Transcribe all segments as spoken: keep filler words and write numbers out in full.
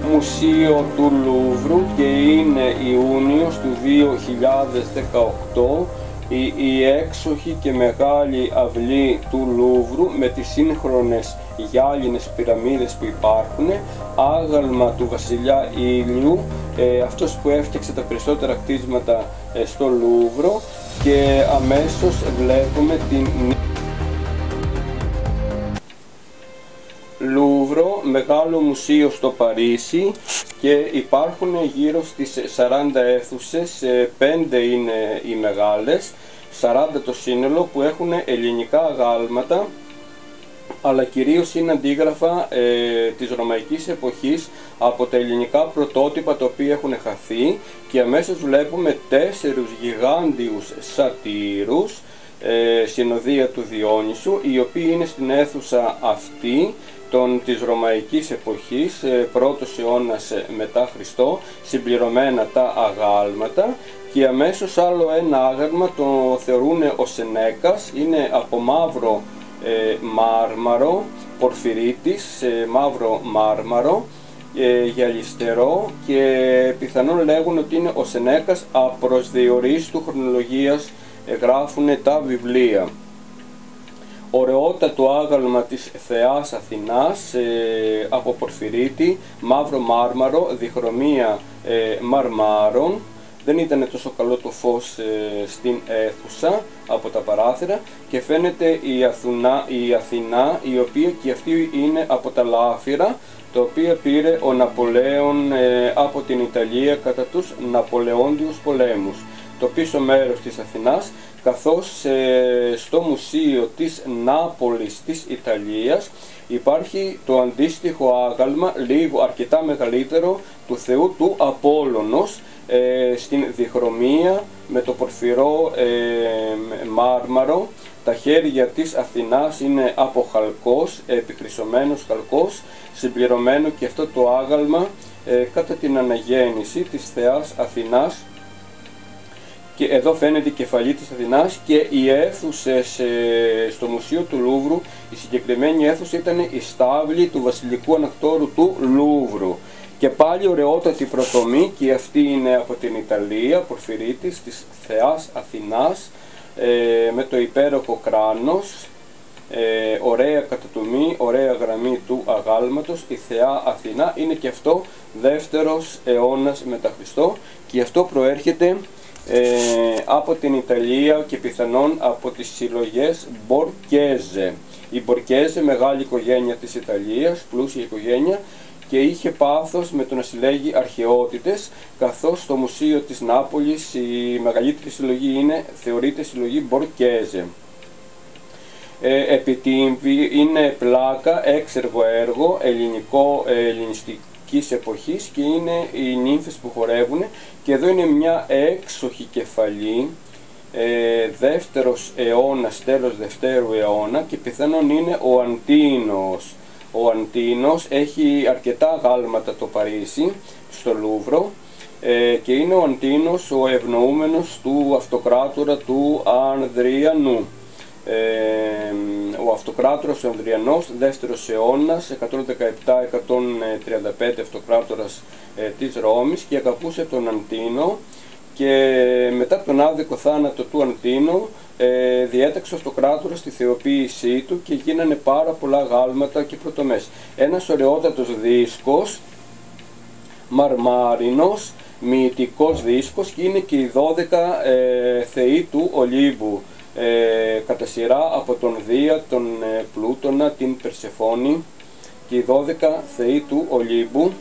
Μουσείο του Λούβρου και είναι Ιούνιος του δύο χιλιάδες δεκαοκτώ η, η έξοχη και μεγάλη αυλή του Λούβρου με τις σύγχρονες γυάλινες πυραμίδες που υπάρχουν, άγαλμα του βασιλιά Ήλιου, ε, αυτός που έφτιαξε τα περισσότερα κτίσματα ε, στο Λούβρο, και αμέσως βλέπουμε την Λούβρο, μεγάλο μουσείο στο Παρίσι, και υπάρχουν γύρω στις σαράντα αίθουσες, πέντε είναι οι μεγάλες, σαράντα το σύνολο, που έχουν ελληνικά αγάλματα, αλλά κυρίως είναι αντίγραφα ε, της ρωμαϊκής εποχής από τα ελληνικά πρωτότυπα τα οποία έχουν χαθεί, και αμέσως βλέπουμε τέσσερους γιγάντιους σατήρους, ε, συνοδεία του Διόνυσου, οι οποίοι είναι στην αίθουσα αυτή των, της ρωμαϊκής εποχής, ε, πρώτος αιώνας μετά Χριστό, συμπληρωμένα τα αγάλματα, και αμέσως άλλο ένα άγαλμα το θεωρούν ο Σενέκας, είναι από μαύρο ε, μάρμαρο, πορφυρίτης, ε, μαύρο μάρμαρο, ε, γυαλιστερό, και πιθανόν λέγουν ότι είναι ο Σενέκας απροσδιορίστου του χρονολογίας, ε, γράφουν τα βιβλία. Ωραιότατο άγαλμα της θεάς Αθηνάς, ε, από πορφυρίτη, μαύρο μάρμαρο, διχρωμία ε, μαρμάρων. Δεν ήταν τόσο καλό το φως ε, στην αίθουσα από τα παράθυρα, και φαίνεται η, Αθουνα, η Αθηνά, η οποία και αυτή είναι από τα λάφυρα, τα οποία πήρε ο Ναπολέον ε, από την Ιταλία κατά τους Ναπολεόντιους πολέμους. Το πίσω μέρος της Αθηνάς, καθώς ε, στο Μουσείο της Νάπολης της Ιταλίας υπάρχει το αντίστοιχο άγαλμα, λίγο αρκετά μεγαλύτερο, του θεού του Απόλλωνος, ε, στην διχρωμία με το πορφυρό ε, μάρμαρο. Τα χέρια της Αθηνάς είναι από χαλκός, επιχρυσωμένος χαλκός, συμπληρωμένο και αυτό το άγαλμα ε, κατά την αναγέννηση της θεάς Αθηνάς. Και εδώ φαίνεται η κεφαλή της Αθηνάς, και οι αίθουσες ε, στο Μουσείο του Λούβρου, η συγκεκριμένη αίθουσα ήταν η στάβλη του βασιλικού ανακτόρου του Λούβρου. Και πάλι ωραιότατη προτομή, και αυτή είναι από την Ιταλία, πορφυρίτης της θεάς Αθηνάς, ε, με το υπέροχο κράνος, ε, ωραία κατατομή, ωραία γραμμή του αγάλματος. Η θεά Αθηνά είναι και αυτό δεύτερος αιώνας μετά Χριστό, και αυτό προέρχεται Ε, από την Ιταλία και πιθανόν από τις συλλογές Μπορκέζε. Η Μπορκέζε, μεγάλη οικογένεια της Ιταλίας, πλούσια οικογένεια, και είχε πάθος με το να συλλέγει αρχαιότητες, καθώς στο Μουσείο της Νάπολης η μεγαλύτερη συλλογή είναι, θεωρείται συλλογή Μπορκέζε. Ε, επιτύμβη, είναι πλάκα, έξεργο έργο, ελληνικό, ε, ελληνιστικό εποχής, και είναι οι νύμφες που χορεύουν, και εδώ είναι μια έξοχη κεφαλή, ε, δεύτερος αιώνας, τέλος δευτέρου αιώνα, και πιθανόν είναι ο Αντίνος. Ο Αντίνος έχει αρκετά γάλματα το Παρίσι, στο Λούβρο, ε, και είναι ο Αντίνος ο ευνοούμενος του αυτοκράτορα του Ανδριανού. Ε, ο αυτοκράτορας ο Ανδριανός, δεύτερος αιώνας, εκατόν δεκαεπτά με εκατόν τριάντα πέντε αυτοκράτορας ε, της Ρώμης, και αγαπούσε τον Αντίνο, και μετά τον άδικο θάνατο του Αντίνου ε, διέταξε ο αυτοκράτορας τη θεοποίησή του, και γίνανε πάρα πολλά γάλματα και πρωτομές. Ένας ωραιότατος δίσκος, μαρμάρινος, μυητικός δίσκος, και είναι και οι δώδεκα ε, θεοί του Ολύμπου, Ε, κατά σειρά από τον Δία, τον ε, Πλούτονα, την Περσεφόνη, και οι δώδεκα θεοί του Ολύμπου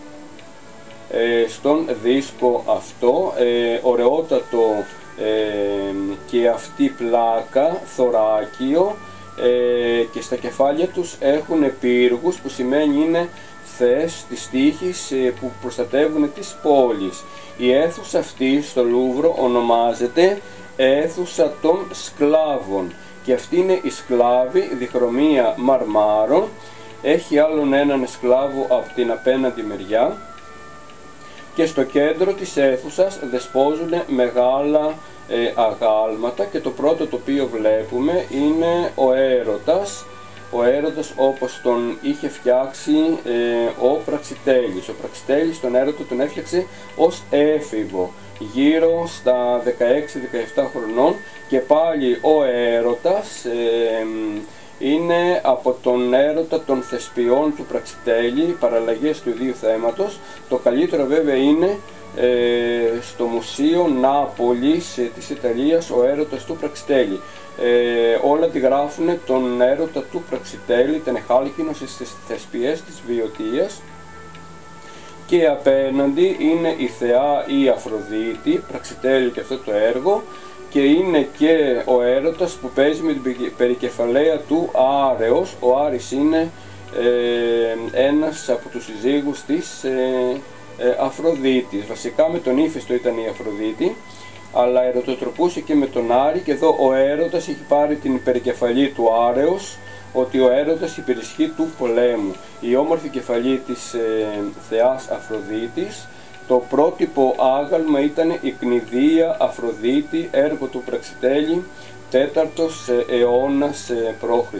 ε, στον δίσκο αυτό. Ε, ωραιότατο ε, και αυτή πλάκα, θωράκιο, ε, και στα κεφάλια τους έχουν πύργους, που σημαίνει είναι θεές της τύχης, ε, που προστατεύουν τις πόλεις. Η αίθουσα αυτή στο Λούβρο ονομάζεται αίθουσα των σκλάβων, και αυτή είναι η σκλάβη, διχρωμία μαρμάρων, έχει άλλον έναν σκλάβο από την απέναντι μεριά, και στο κέντρο της αίθουσας δεσπόζουν μεγάλα ε, αγάλματα, και το πρώτο το οποίο βλέπουμε είναι ο έρωτας, ο έρωτας όπως τον είχε φτιάξει ε, ο Πραξιτέλης. Ο Πραξιτέλης τον έρωτα τον έφτιαξε ως έφηβο, γύρω στα δεκαέξι δεκαεπτά χρονών, και πάλι ο έρωτας ε, είναι από τον έρωτα των Θεσπιών του Πραξιτέλη, παραλλαγές του ίδιου θέματος. Το καλύτερο βέβαια είναι ε, στο Μουσείο Νάπολης ε, της Ιταλίας, ο έρωτας του Πραξιτέλη. Ε, όλα τη γράφουν τον έρωτα του Πραξιτέλη, ήταν χάλκινος στις Θεσπιές της Βιωτίας, και απέναντι είναι η θεά η Αφροδίτη, Πραξιτέλη και αυτό το έργο, και είναι και ο έρωτας που παίζει με την περικεφαλαία του Άρεος. Ο Άρης είναι ε, ένας από τους συζύγους της ε, ε, Αφροδίτης. Βασικά με τον Ύφαιστο ήταν η Αφροδίτη, αλλά ερωτοτροπούσε και με τον Άρη, και εδώ ο έρωτας έχει πάρει την περικεφαλή του Άρεος, ότι ο έρωτας υπερισχύει του πολέμου. Η όμορφη κεφαλή της ε, θεάς Αφροδίτης. Το πρότυπο άγαλμα ήταν η Κνηδεία Αφροδίτη, έργο του Πραξιτέλη, τέταρτος αιώνας π.Χ.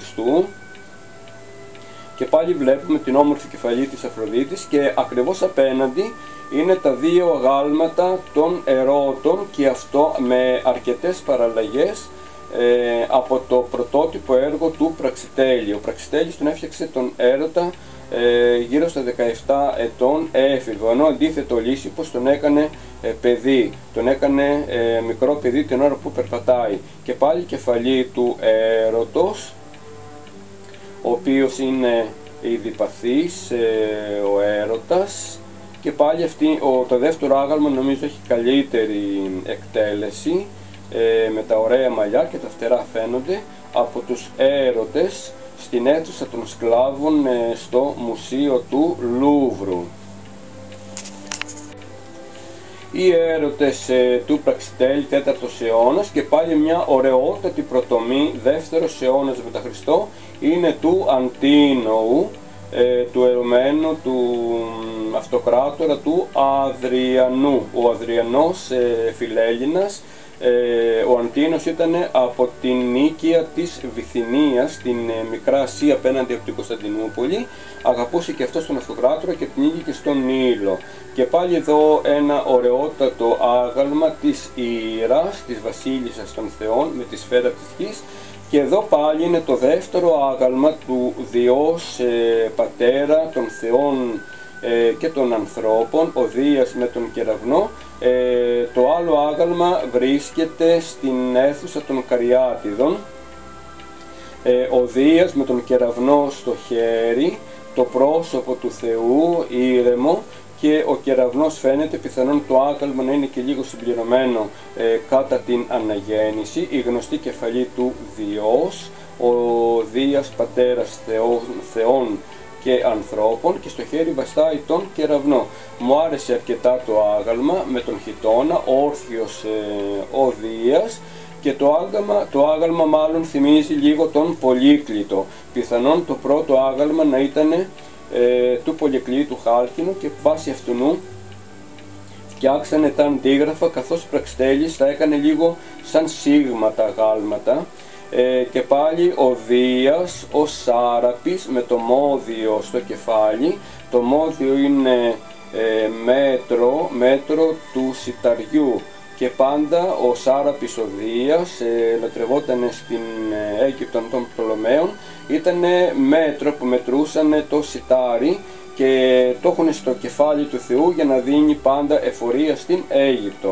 Και πάλι βλέπουμε την όμορφη κεφαλή της Αφροδίτης, και ακριβώς απέναντι είναι τα δύο αγάλματα των ερώτων, και αυτό με αρκετές παραλλαγές ε, από το πρωτότυπο έργο του Πραξιτέλη. Ο Πραξιτέλης τον έφτιαξε τον έρωτα ε, γύρω στα δεκαεπτά ετών έφηβο, ενώ αντίθετο ο Λύσιππος τον έκανε ε, παιδί, τον έκανε ε, μικρό παιδί την ώρα που περπατάει. Και πάλι η κεφαλή του έρωτος, ο οποίος είναι ιδιπαθής ε, ο έρωτας, και πάλι αυτή, ο, το δεύτερο άγαλμα νομίζω έχει καλύτερη εκτέλεση, ε, με τα ωραία μαλλιά και τα φτερά φαίνονται, από τους έρωτες στην αίθουσα των σκλάβων ε, στο Μουσείο του Λούβρου. Οι έρωτες ε, του Πραξιτέλη, τέταρτος αιώνας, και πάλι μια ωραιότατη προτομή, δεύτερος αιώνας μετά Χριστό, είναι του Αντίνοου, ε, του ερωμένου του αυτοκράτορα του Αδριανού. Ο Αδριανός ε, Φιλέλληνας, ε, ο Αντίνος ήταν από την Νίκαια της Βυθινίας, στην ε, Μικρά Ασία απέναντι από την Κωνσταντινούπολη. Αγαπούσε και αυτός τον αυτοκράτορα και πνίγηκε και στον Νείλο. Και πάλι εδώ ένα ωραιότατο άγαλμα της Ήρας, της βασίλισσας των θεών, με τη σφαίρα της γης. Και εδώ πάλι είναι το δεύτερο άγαλμα του Διός ε, πατέρα των θεών ε, και των ανθρώπων, ο Δίας με τον κεραυνό. Ε, το άλλο άγαλμα βρίσκεται στην αίθουσα των Καριάτιδων. Ε, ο Δίας με τον κεραυνό στο χέρι, το πρόσωπο του Θεού ήρεμο, και ο κεραυνός φαίνεται, πιθανόν το άγαλμα να είναι και λίγο συμπληρωμένο ε, κατά την αναγέννηση. Η γνωστή κεφαλή του Διός, ο Δίας πατέρας θεών, θεών και ανθρώπων, και στο χέρι βαστάει τον κεραυνό. Μου άρεσε αρκετά το άγαλμα με τον χιτώνα, όρθιος ε, ο Δίας, και το άγαλμα, το άγαλμα μάλλον θυμίζει λίγο τον Πολύκλητο. Πιθανόν το πρώτο άγαλμα να ήταν ε, του Πολυκλήτου χάλκινου, και βάσει αυτού φτιάξανε τα αντίγραφα, καθώς ο Πραξιτέλης τα έκανε λίγο σαν σίγμα τα αγάλματα. Ε, και πάλι ο Δίας, ο Σάραπης με το μόδιο στο κεφάλι. Το μόδιο είναι ε, μέτρο, μέτρο του σιταριού, και πάντα ο Σάραπης ο Δίας ε, λατρευόταν στην ε, Αίγυπτο των Πτολομαίων. Ήταν μέτρο που μετρούσαν το σιτάρι και το έχουν στο κεφάλι του Θεού για να δίνει πάντα εφορία στην Αίγυπτο.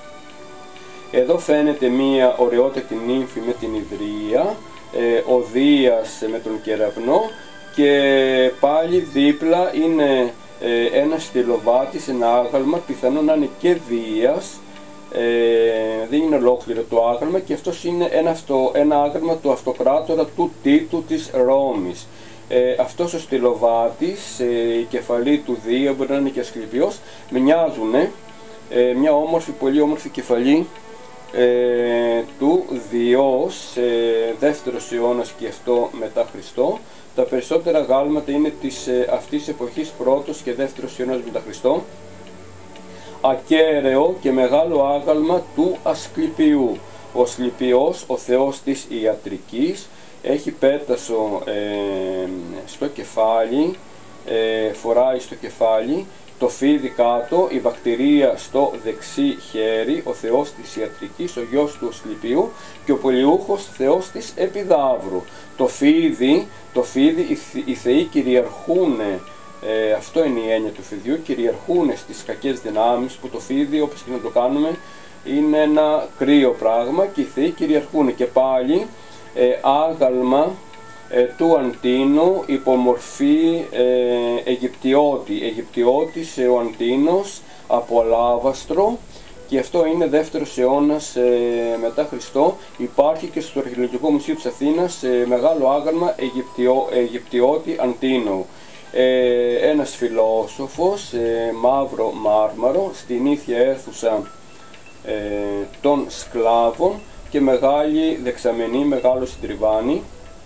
Εδώ φαίνεται μία ωραιότατη νύμφη με την Ιδρία, ε, ο Δίας με τον κεραυνό, και πάλι δίπλα είναι ε, ένα στυλοβάτης, ένα άγαλμα, πιθανόν να είναι και Δίας. Ε, δεν είναι ολόκληρο το άγαλμα, και αυτός είναι ένα, αυτο, ένα άγαλμα του αυτοκράτορα του Τίτου της Ρώμης. Ε, αυτός ο στυλοβάτης, ε, η κεφαλή του Δία, μπορεί να είναι και ασκληπιός, μοιάζουν ε, μια όμορφη, πολύ όμορφη κεφαλή ε, του Διός, ε, δεύτερος αιώνας και αυτό μετά Χριστό. Τα περισσότερα γάλματα είναι της ε, αυτής εποχής, πρώτος και δεύτερος αιώνας μετά Χριστό. Ακέραιο και μεγάλο άγαλμα του Ασκληπιού. Ο Ασκληπιός, ο θεός της ιατρικής, έχει πέτασο ε, στο κεφάλι, ε, φοράει στο κεφάλι, το φίδι κάτω, η βακτηρία στο δεξί χέρι, ο θεός της ιατρικής, ο γιος του Ασκληπίου και ο πολιούχος θεός της Επιδαύρου. Το φίδι, το φίδι οι, οι θεοί κυριαρχούν, ε, αυτό είναι η έννοια του φιδιού, κυριαρχούν στις κακές δυνάμεις, που το φίδι, όπως και να το κάνουμε, είναι ένα κρύο πράγμα και οι θεοί κυριαρχούν. Και πάλι ε, άγαλμα ε, του Αντίνου υπομορφή ε, Αιγυπτιώτη. Αιγυπτιώτης ε, ο Αντίνος από αλάβαστρο, και αυτό είναι δεύτερος αιώνας ε, μετά Χριστό. Υπάρχει και στο Αρχαιολογικό Μουσείο της Αθήνας ε, μεγάλο άγαλμα Αιγυπτιώ, Αιγυπτιώτη Αντίνου. Ε, ένας φιλόσοφος, ε, μαύρο μάρμαρο, στην ίδια αίθουσα ε, των σκλάβων, και μεγάλη δεξαμενή, μεγάλο συντριβάνι,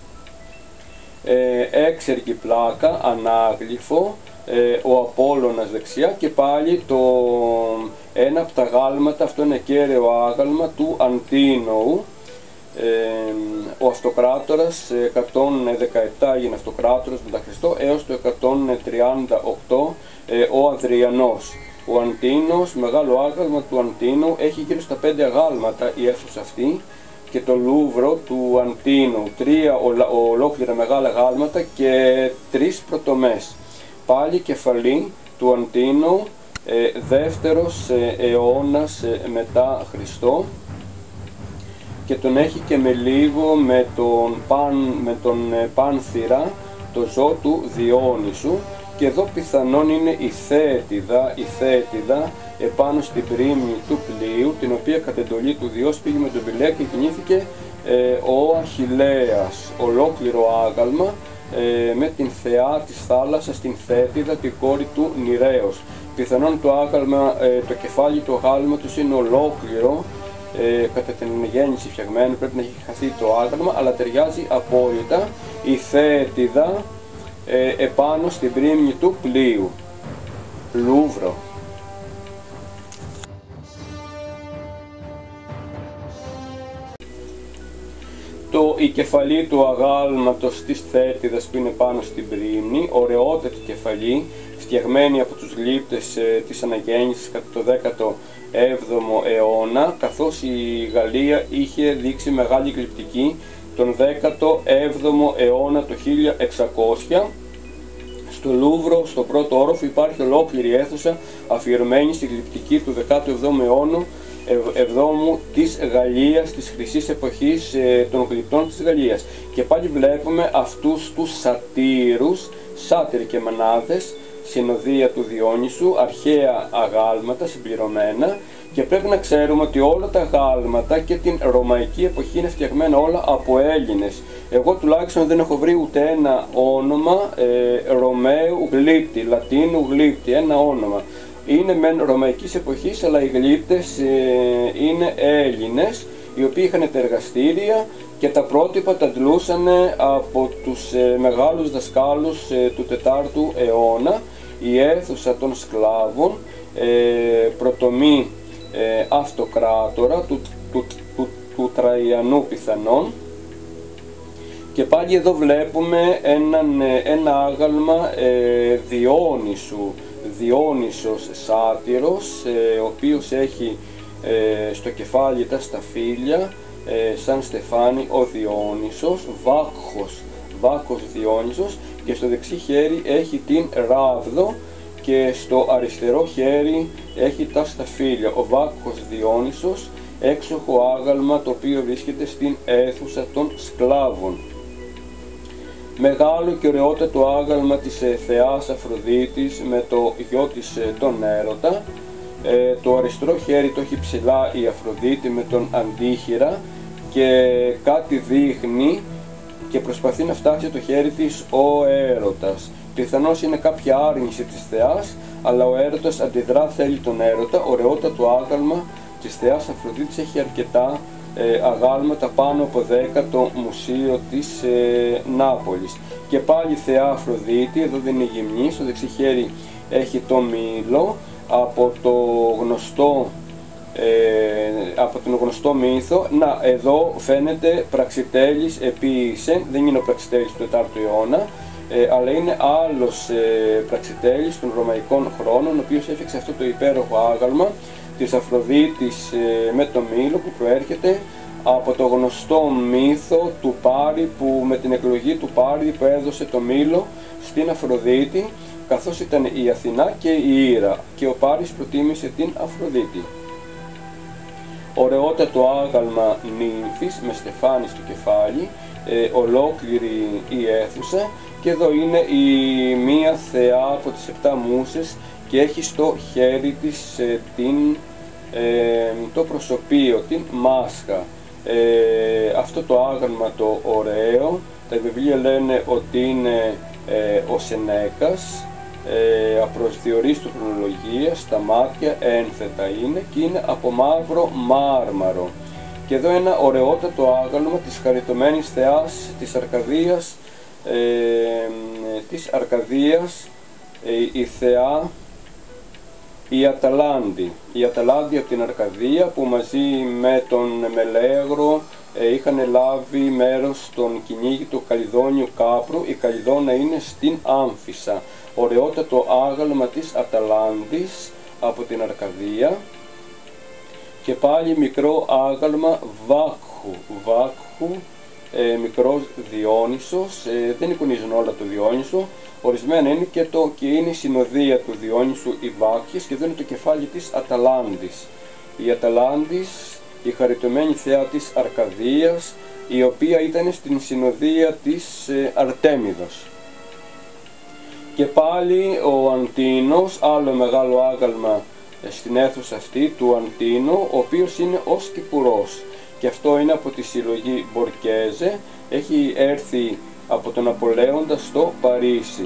ε, έξεργη πλάκα, ανάγλυφο, ε, ο Απόλλωνας δεξιά, και πάλι το, ένα από τα γάλματα, αυτό είναι κέραιο άγαλμα του Αντίνοου. Ε, ο αυτοκράτορας εκατόν δεκαεπτά έγινε αυτοκράτορας μετά Χριστό, έως το εκατόν τριάντα οκτώ ε, ο Αδριανός. Ο Αντίνος, μεγάλο άγαλμα του Αντίνου, έχει γύρω στα πέντε αγάλματα η αίθουσα αυτή, και το Λούβρο του Αντίνου, τρία ολόκληρα μεγάλα γάλματα και τρεις πρωτομές. Πάλι κεφαλή του Αντίνου, ε, δεύτερος ε, αιώνας ε, μετά Χριστό, και τον έχει και με λίγο με τον, παν, με τον ε, Πάνθυρα, το ζώο του Διόνυσου. Και εδώ πιθανόν είναι η Θέτιδα, η Θέτιδα επάνω στην πρίμνη του πλοίου, την οποία κατ' εντολή του Διός πήγε με τον Πηλαία και κινήθηκε ε, ο Αχιλλέας, ολόκληρο άγαλμα, ε, με την θεά της θάλασσας, την Θέτιδα, την κόρη του Νηρέως. Πιθανόν το άγαλμα, ε, το κεφάλι του αγάλματος είναι ολόκληρο, ε, κατά την γέννηση φτιαγμένο, πρέπει να έχει χαθεί το άγαλμα, αλλά ταιριάζει απόλυτα η Θέτιδα ε, επάνω στην πρίμνη του πλοίου. Λούβρο. Το, η κεφαλή του αγάλματος της Θέτιδας που είναι πάνω στην πρίμνη, ωραιότατη κεφαλή, φτιαγμένη από τους γλύπτες ε, της αναγέννησης κατά το δέκατο έβδομο αιώνα, καθώς η Γαλλία είχε δείξει μεγάλη γλυπτική τον δέκατο έβδομο αιώνα, το χίλια εξακόσια. Στο Λούβρο, στο πρώτο όροφο, υπάρχει ολόκληρη αίθουσα αφιερωμένη στη γλυπτική του δέκατου εβδόμου αιώνα εβδόμου της Γαλλίας, της χρυσής εποχής ε, των γλυπτών της Γαλλίας. Και πάλι βλέπουμε αυτούς τους σατήρους, σάτυροι και μανάδες, συνοδεία του Διόνυσου, αρχαία αγάλματα συμπληρωμένα, και πρέπει να ξέρουμε ότι όλα τα αγάλματα και την ρωμαϊκή εποχή είναι φτιαγμένα όλα από Έλληνες. Εγώ τουλάχιστον δεν έχω βρει ούτε ένα όνομα ε, Ρωμαίου γλύπτη, Λατίνου γλύπτη, ένα όνομα. Είναι μεν ρωμαϊκής εποχής, αλλά οι γλύπτες ε, είναι Έλληνες, οι οποίοι είχαν τα εργαστήρια και τα πρότυπα τα αντλούσαν από τους ε, μεγάλους δασκάλους ε, του τετάρτου αιώνα. Η αίθουσα των σκλάβων, ε, πρωτομή ε, αυτοκράτορα του, του, του, του Τραϊανού πιθανόν. Και πάλι εδώ βλέπουμε έναν, ένα άγαλμα ε, Διόνυσου, Διόνυσος σάτυρος, ε, ο οποίος έχει ε, στο κεφάλι τα σταφύλια, ε, σαν στεφάνι ο Διόνυσος, Βάκχος, Βάκχος Διόνυσος, και στο δεξί χέρι έχει την ράβδο και στο αριστερό χέρι έχει τα σταφύλια. Ο Βάκχος Διόνυσος, έξοχο άγαλμα το οποίο βρίσκεται στην αίθουσα των σκλάβων. Μεγάλο και ωραιότατο άγαλμα της ε, θεάς Αφροδίτης με το γιο της ε, τον Έρωτα. Ε, το αριστερό χέρι το έχει ψηλά η Αφροδίτη με τον Αντίχειρα, και κάτι δείχνει και προσπαθεί να φτάσει το χέρι της ο Έρωτας. Πιθανώς είναι κάποια άρνηση της θεάς, αλλά ο Έρωτας αντιδρά, θέλει τον Έρωτα. Ωραιότατο άγαλμα της θεάς Αφροδίτης, έχει αρκετά ε, αγάλματα, πάνω από δέκα, το μουσείο της ε, Νάπολης. Και πάλι θεά Αφροδίτη, εδώ δεν είναι γυμνή, στο δεξί χέρι έχει το μήλο, από το γνωστό Ε, από τον γνωστό μύθο. Να, εδώ φαίνεται Πραξιτέλης επίησεν, δεν είναι ο Πραξιτέλης του τετάρτου αιώνα, ε, αλλά είναι άλλος ε, Πραξιτέλης των ρωμαϊκών χρόνων, ο οποίος έφτιαξε αυτό το υπέροχο άγαλμα της Αφροδίτης ε, με το μήλο, που προέρχεται από το γνωστό μύθο του Πάρη, που με την εκλογή του Πάρη που έδωσε το μήλο στην Αφροδίτη, καθώς ήταν η Αθηνά και η Ήρα, και ο Πάρης προτίμησε την Αφροδίτη. Ωραιότατο άγαλμα νύμφης με στεφάνι στο κεφάλι, ε, ολόκληρη η αίθουσα, και εδώ είναι η μία θεά από τις επτά μούσες και έχει στο χέρι της ε, την, ε, το προσωπείο, την μάσκα. Ε, αυτό το άγαλμα το ωραίο, τα βιβλία λένε ότι είναι ε, ο Σενέκας, ε, απροσδιορίστου χρονολογία, στα μάτια ένθετα είναι, και είναι από μαύρο μάρμαρο. Και εδώ ένα ωραιότατο άγαλμα της χαριτωμένης θεάς της Αρκαδίας, ε, της Αρκαδίας ε, η θεά η Αταλάντη, η Αταλάντη από την Αρκαδία, που μαζί με τον Μελέγρο ε, είχαν λάβει μέρος στον κυνήγι του Καλυδόνιου Κάπρου. Η Καλυδόνα είναι στην Άμφισσα. Ωραιότατο άγαλμα της Αταλάντης από την Αρκαδία. Και πάλι μικρό άγαλμα Βάκχου, Βάκχου ε, μικρός Διόνυσος, ε, δεν εικονίζουν όλα το Διόνυσο, ορισμένα είναι και, το, και είναι η συνοδεία του Διόνυσου οι Βάκχες, και εδώ είναι το κεφάλι της Αταλάντης. Η Αταλάντης, η χαριτωμένη θεά της Αρκαδίας, η οποία ήταν στην συνοδεία της ε, Αρτέμιδος. Και πάλι ο Αντίνος, άλλο μεγάλο άγαλμα στην αίθουσα αυτή του Αντίνο, ο οποίος είναι ο Σκυπουρός, και αυτό είναι από τη συλλογή Μπορκέζε, έχει έρθει από τον Απολέοντα στο Παρίσι.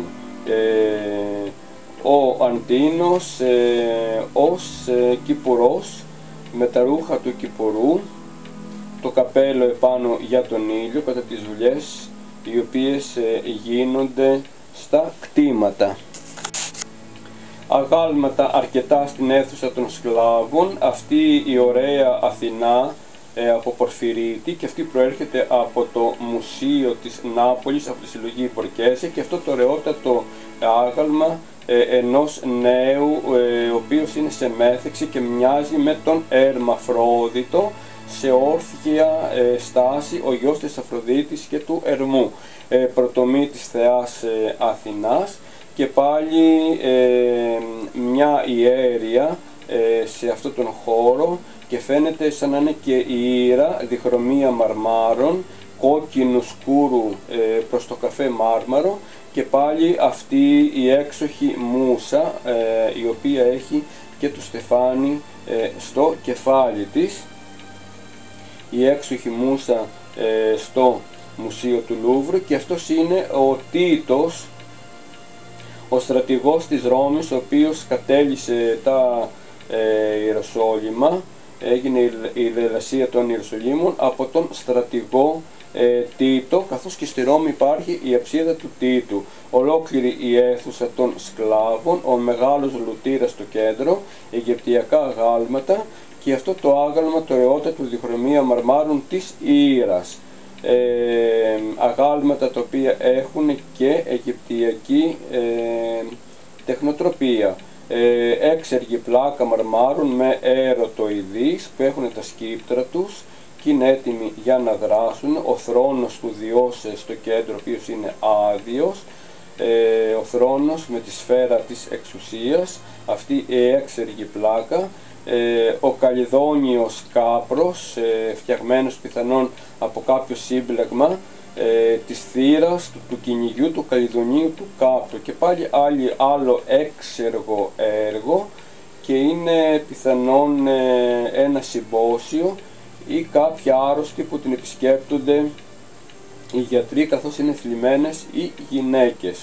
Ε, ο Αντίνος ε, ως ε, Κυπουρός, με τα ρούχα του Κυπουρού, το καπέλο επάνω για τον ήλιο κατά τις δουλειές οι οποίες ε, γίνονται στα κτήματα. Αγάλματα αρκετά στην αίθουσα των σκλάβων, αυτή η ωραία Αθηνά ε, από Πορφυρίτη, και αυτή προέρχεται από το Μουσείο της Νάπολης, από τη συλλογή Μπορκέζε, και αυτό το ωραιότατο άγαλμα ε, ενός νέου ε, ο οποίος είναι σε μέθεξη και μοιάζει με τον Ερμαφρόδιτο, σε όρθια ε, στάση, ο γιος της Αφροδίτης και του Ερμού, ε, πρωτομή της θεάς ε, Αθηνάς. Και πάλι ε, μια ιέρια ε, σε αυτόν τον χώρο, και φαίνεται σαν να είναι και η Ήρα, διχρωμία μαρμάρων, κόκκινου σκούρου ε, προς το καφέ μάρμαρο, και πάλι αυτή η έξοχη μούσα ε, η οποία έχει και το στεφάνι ε, στο κεφάλι της, η έξοχη μούσα ε, στο Μουσείο του Λούβρου. Και αυτός είναι ο Τίτος, ο στρατηγός της Ρώμης, ο οποίος κατέλυσε τα ε, Ιεροσόλυμα, έγινε η λαιλασία των Ιεροσολύμων από τον στρατηγό ε, Τίτο, καθώς και στη Ρώμη υπάρχει η αψίδα του Τίτου, ολόκληρη η αίθουσα των σκλάβων, ο μεγάλος λουτήρας στο κέντρο, αιγυπτιακά αγάλματα, και αυτό το άγαλμα το ωραιότατο διχρωμία μαρμάρων της Ήρας. Ε, αγάλματα τα οποία έχουν και αιγυπτιακή ε, τεχνοτροπία, ε, έξεργη πλάκα μαρμάρων με έρωτοειδείς που έχουν τα σκύπτρα τους και είναι έτοιμοι για να δράσουν, ο θρόνος του Διός στο κέντρο, ο οποίος είναι άδειος, ε, ο θρόνος με τη σφαίρα της εξουσίας, αυτή η έξεργη πλάκα, Ε, ο Καλυδόνιος Κάπρος, ε, φτιαγμένος πιθανόν από κάποιο σύμπλεγμα ε, της θύρας του, του κυνηγιού του Καλυδονίου του Κάπρου, και πάλι άλλη, άλλο έξεργο έργο, και είναι πιθανόν ε, ένα συμπόσιο ή κάποια άρρωστοι που την επισκέπτονται οι γιατροί, καθώς είναι θλιμμένες οι γυναίκες.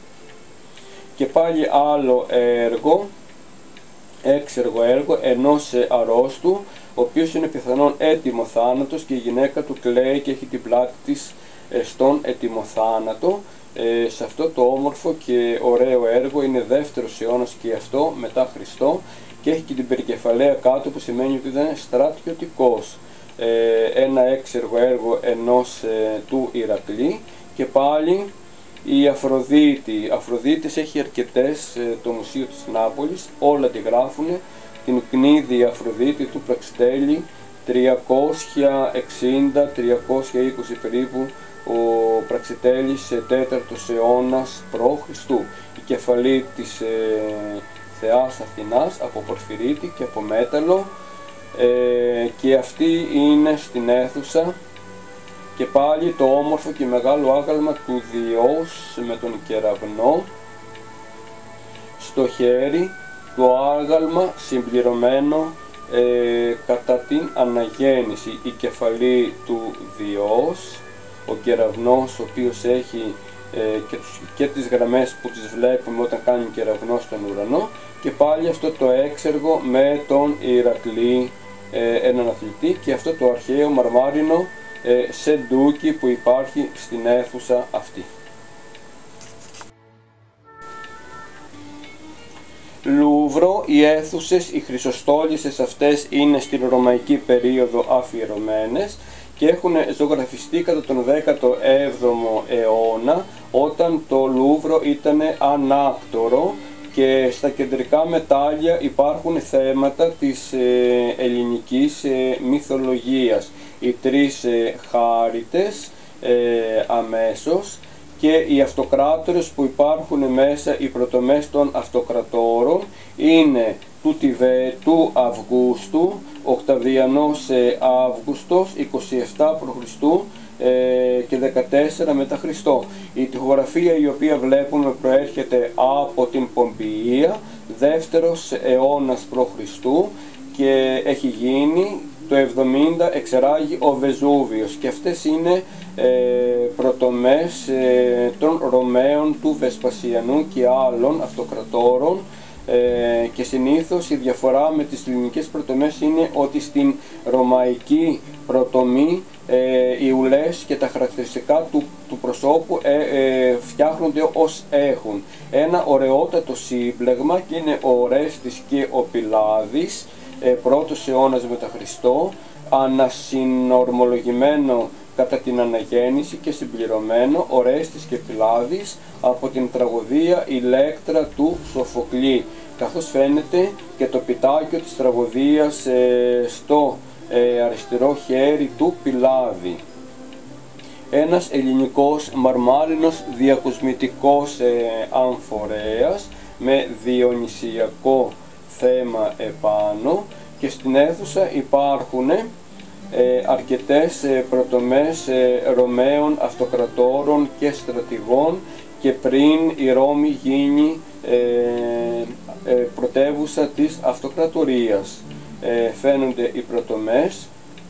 Και πάλι άλλο έργο, έξεργο έργο ενός αρρώστου, ο οποίος είναι πιθανόν έτοιμο θάνατος, και η γυναίκα του κλαίει και έχει την πλάτη της στον έτοιμο θάνατο, ε, σε αυτό το όμορφο και ωραίο έργο. Είναι δεύτερος αιώνας και αυτό μετά Χριστό και έχει και την περικεφαλαία κάτω που σημαίνει ότι ήταν στρατιωτικός. Ε, ένα έξεργο έργο ενός ε, του Ηρακλή. Και πάλι η Αφροδίτη. Αφροδίτης έχει αρκετές, ε, το Μουσείο της Νάπολης, όλα τη γράφουν. Την Κνίδη Αφροδίτη του Πραξιτέλη, τριακόσια εξήντα με τριακόσια είκοσι περίπου, ο Πραξιτέλης τέταρτος αιώνας π.Χ. Η κεφαλή της ε, θεάς Αθηνάς από πορφυρίτη και από μέταλλο, ε, και αυτή είναι στην αίθουσα. Και πάλι το όμορφο και μεγάλο άγαλμα του Διός με τον κεραυνό στο χέρι, το άγαλμα συμπληρωμένο ε, κατά την αναγέννηση, η κεφαλή του Διός, ο κεραυνός ο οποίος έχει ε, και, τους, και τις γραμμές που τις βλέπουμε όταν κάνει κεραυνό στον ουρανό, και πάλι αυτό το έξεργο με τον Ηρακλή, ε, έναν αθλητή, και αυτό το αρχαίο μαρμάρινο ε, σεντούκι που υπάρχει στην αίθουσα αυτή. Λούβρο, οι αίθουσες, οι χρυσοστόλισσες αυτές είναι στην ρωμαϊκή περίοδο αφιερωμένες και έχουν ζωγραφιστεί κατά τον δέκατο έβδομο αιώνα, όταν το Λούβρο ήταν ανάκτορο και στα κεντρικά μετάλλια υπάρχουν θέματα της ε, ελληνικής ε, μυθολογίας. Οι τρεις ε, χάριτες ε, αμέσως και οι αυτοκράτορες που υπάρχουν μέσα, οι πρωτομές των αυτοκρατόρων είναι του Τιβέτου Αυγούστου, Οκταβιανός ε, Αύγουστος, είκοσι επτά π.Χ. ε, και δεκατέσσερα μετά Χριστό. Η τοιχογραφία η οποία βλέπουμε προέρχεται από την Πομπιεία, δεύτερος αιώνας π.Χ. και έχει γίνει το εβδομήντα, εξεράγει ο Βεζούβιος, και αυτές είναι ε, πρωτομές ε, των Ρωμαίων, του Βεσπασιανού και άλλων αυτοκρατόρων, ε, και συνήθως η διαφορά με τις ελληνικές πρωτομές είναι ότι στην ρωμαϊκή πρωτομή ε, οι ουλές και τα χαρακτηριστικά του, του προσώπου ε, ε, φτιάχνονται ως έχουν. Ένα ωραιότατο σύμπλεγμα, και είναι ο Ορέστης και ο Πυλάδης, ε, πρώτος αιώνας μετά Χριστό, ανασυνορμολογημένο κατά την αναγέννηση και συμπληρωμένο, Ορέστης και Πυλάδης, από την τραγωδία Ηλέκτρα του Σοφοκλή, καθώς φαίνεται και το πιτάκιο της τραγωδίας ε, στο ε, αριστερό χέρι του Πυλάδη. Ένας ελληνικός μαρμάρινος διακοσμητικός ε, αμφορέας με διονυσιακό θέμα επάνω, και στην αίθουσα υπάρχουν ε, αρκετές ε, πρωτομές ε, Ρωμαίων αυτοκρατόρων και στρατηγών, και πριν η Ρώμη γίνει ε, ε, πρωτεύουσα της αυτοκρατορίας. Ε, φαίνονται οι πρωτομές.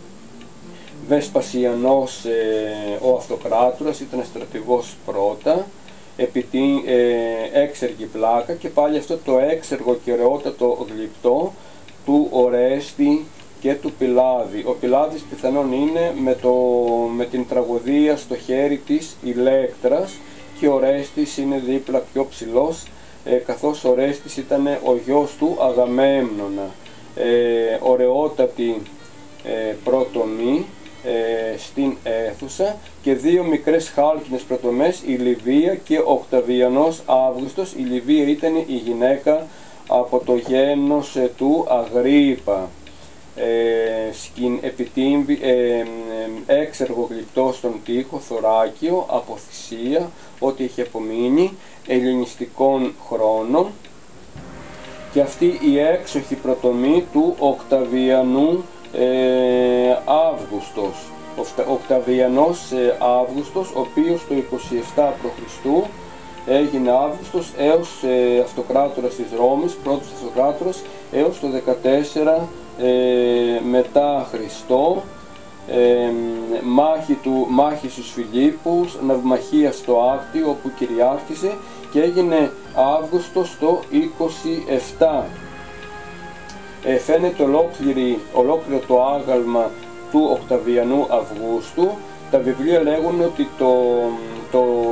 Βεσπασιανός ε, ο αυτοκράτορας, ήταν στρατηγός πρώτα, επί την ε, έξεργη πλάκα, και πάλι αυτό το έξεργο και ωραιότατο γλυπτό του Ορέστη και του Πυλάδη. Ο Πυλάδης πιθανόν είναι με, το, με την τραγωδία στο χέρι της Ηλέκτρας, και ο Ορέστης είναι δίπλα πιο ψηλός, ε, καθώς ο Ορέστης ήταν ο γιος του Αγαμέμνονα. Ε, ωραιότατη ε, πρωτομή ε, στην αίθουσα, και δύο μικρές χάλκινες πρωτομές, η Λιβύα και ο Οκταβιανός Αύγουστος. Η Λιβύα ήταν η γυναίκα από το γένος ε, του Αγρίπα. Ε, σκην, επιτύμβη, ε, ε, έξεργο γλυπτό στον τοίχο, θωράκιο από θυσία, ό,τι έχει απομείνει ελληνιστικών χρόνων, και αυτή η έξοχη πρωτομή του Οκταβιανού ε, Αύγουστος. Ο Οκταβιανός ε, Αύγουστος, ο οποίος το είκοσι επτά π.Χ. έγινε Αύγουστος έως ε, αυτοκράτορας της Ρώμης, πρώτος αυτοκράτορας, έως το δεκατέσσερα ε, μετά Χριστό. Ε, μάχη, του, μάχη στους Φιλίππους, ναυμαχία στο Άκτιο όπου κυριάρχησε, και έγινε Αύγουστος το είκοσι επτά. Ε, φαίνεται ολόκληρη, ολόκληρο το άγαλμα του Οκταβιανού Αυγούστου. Τα βιβλία λέγουν ότι το, το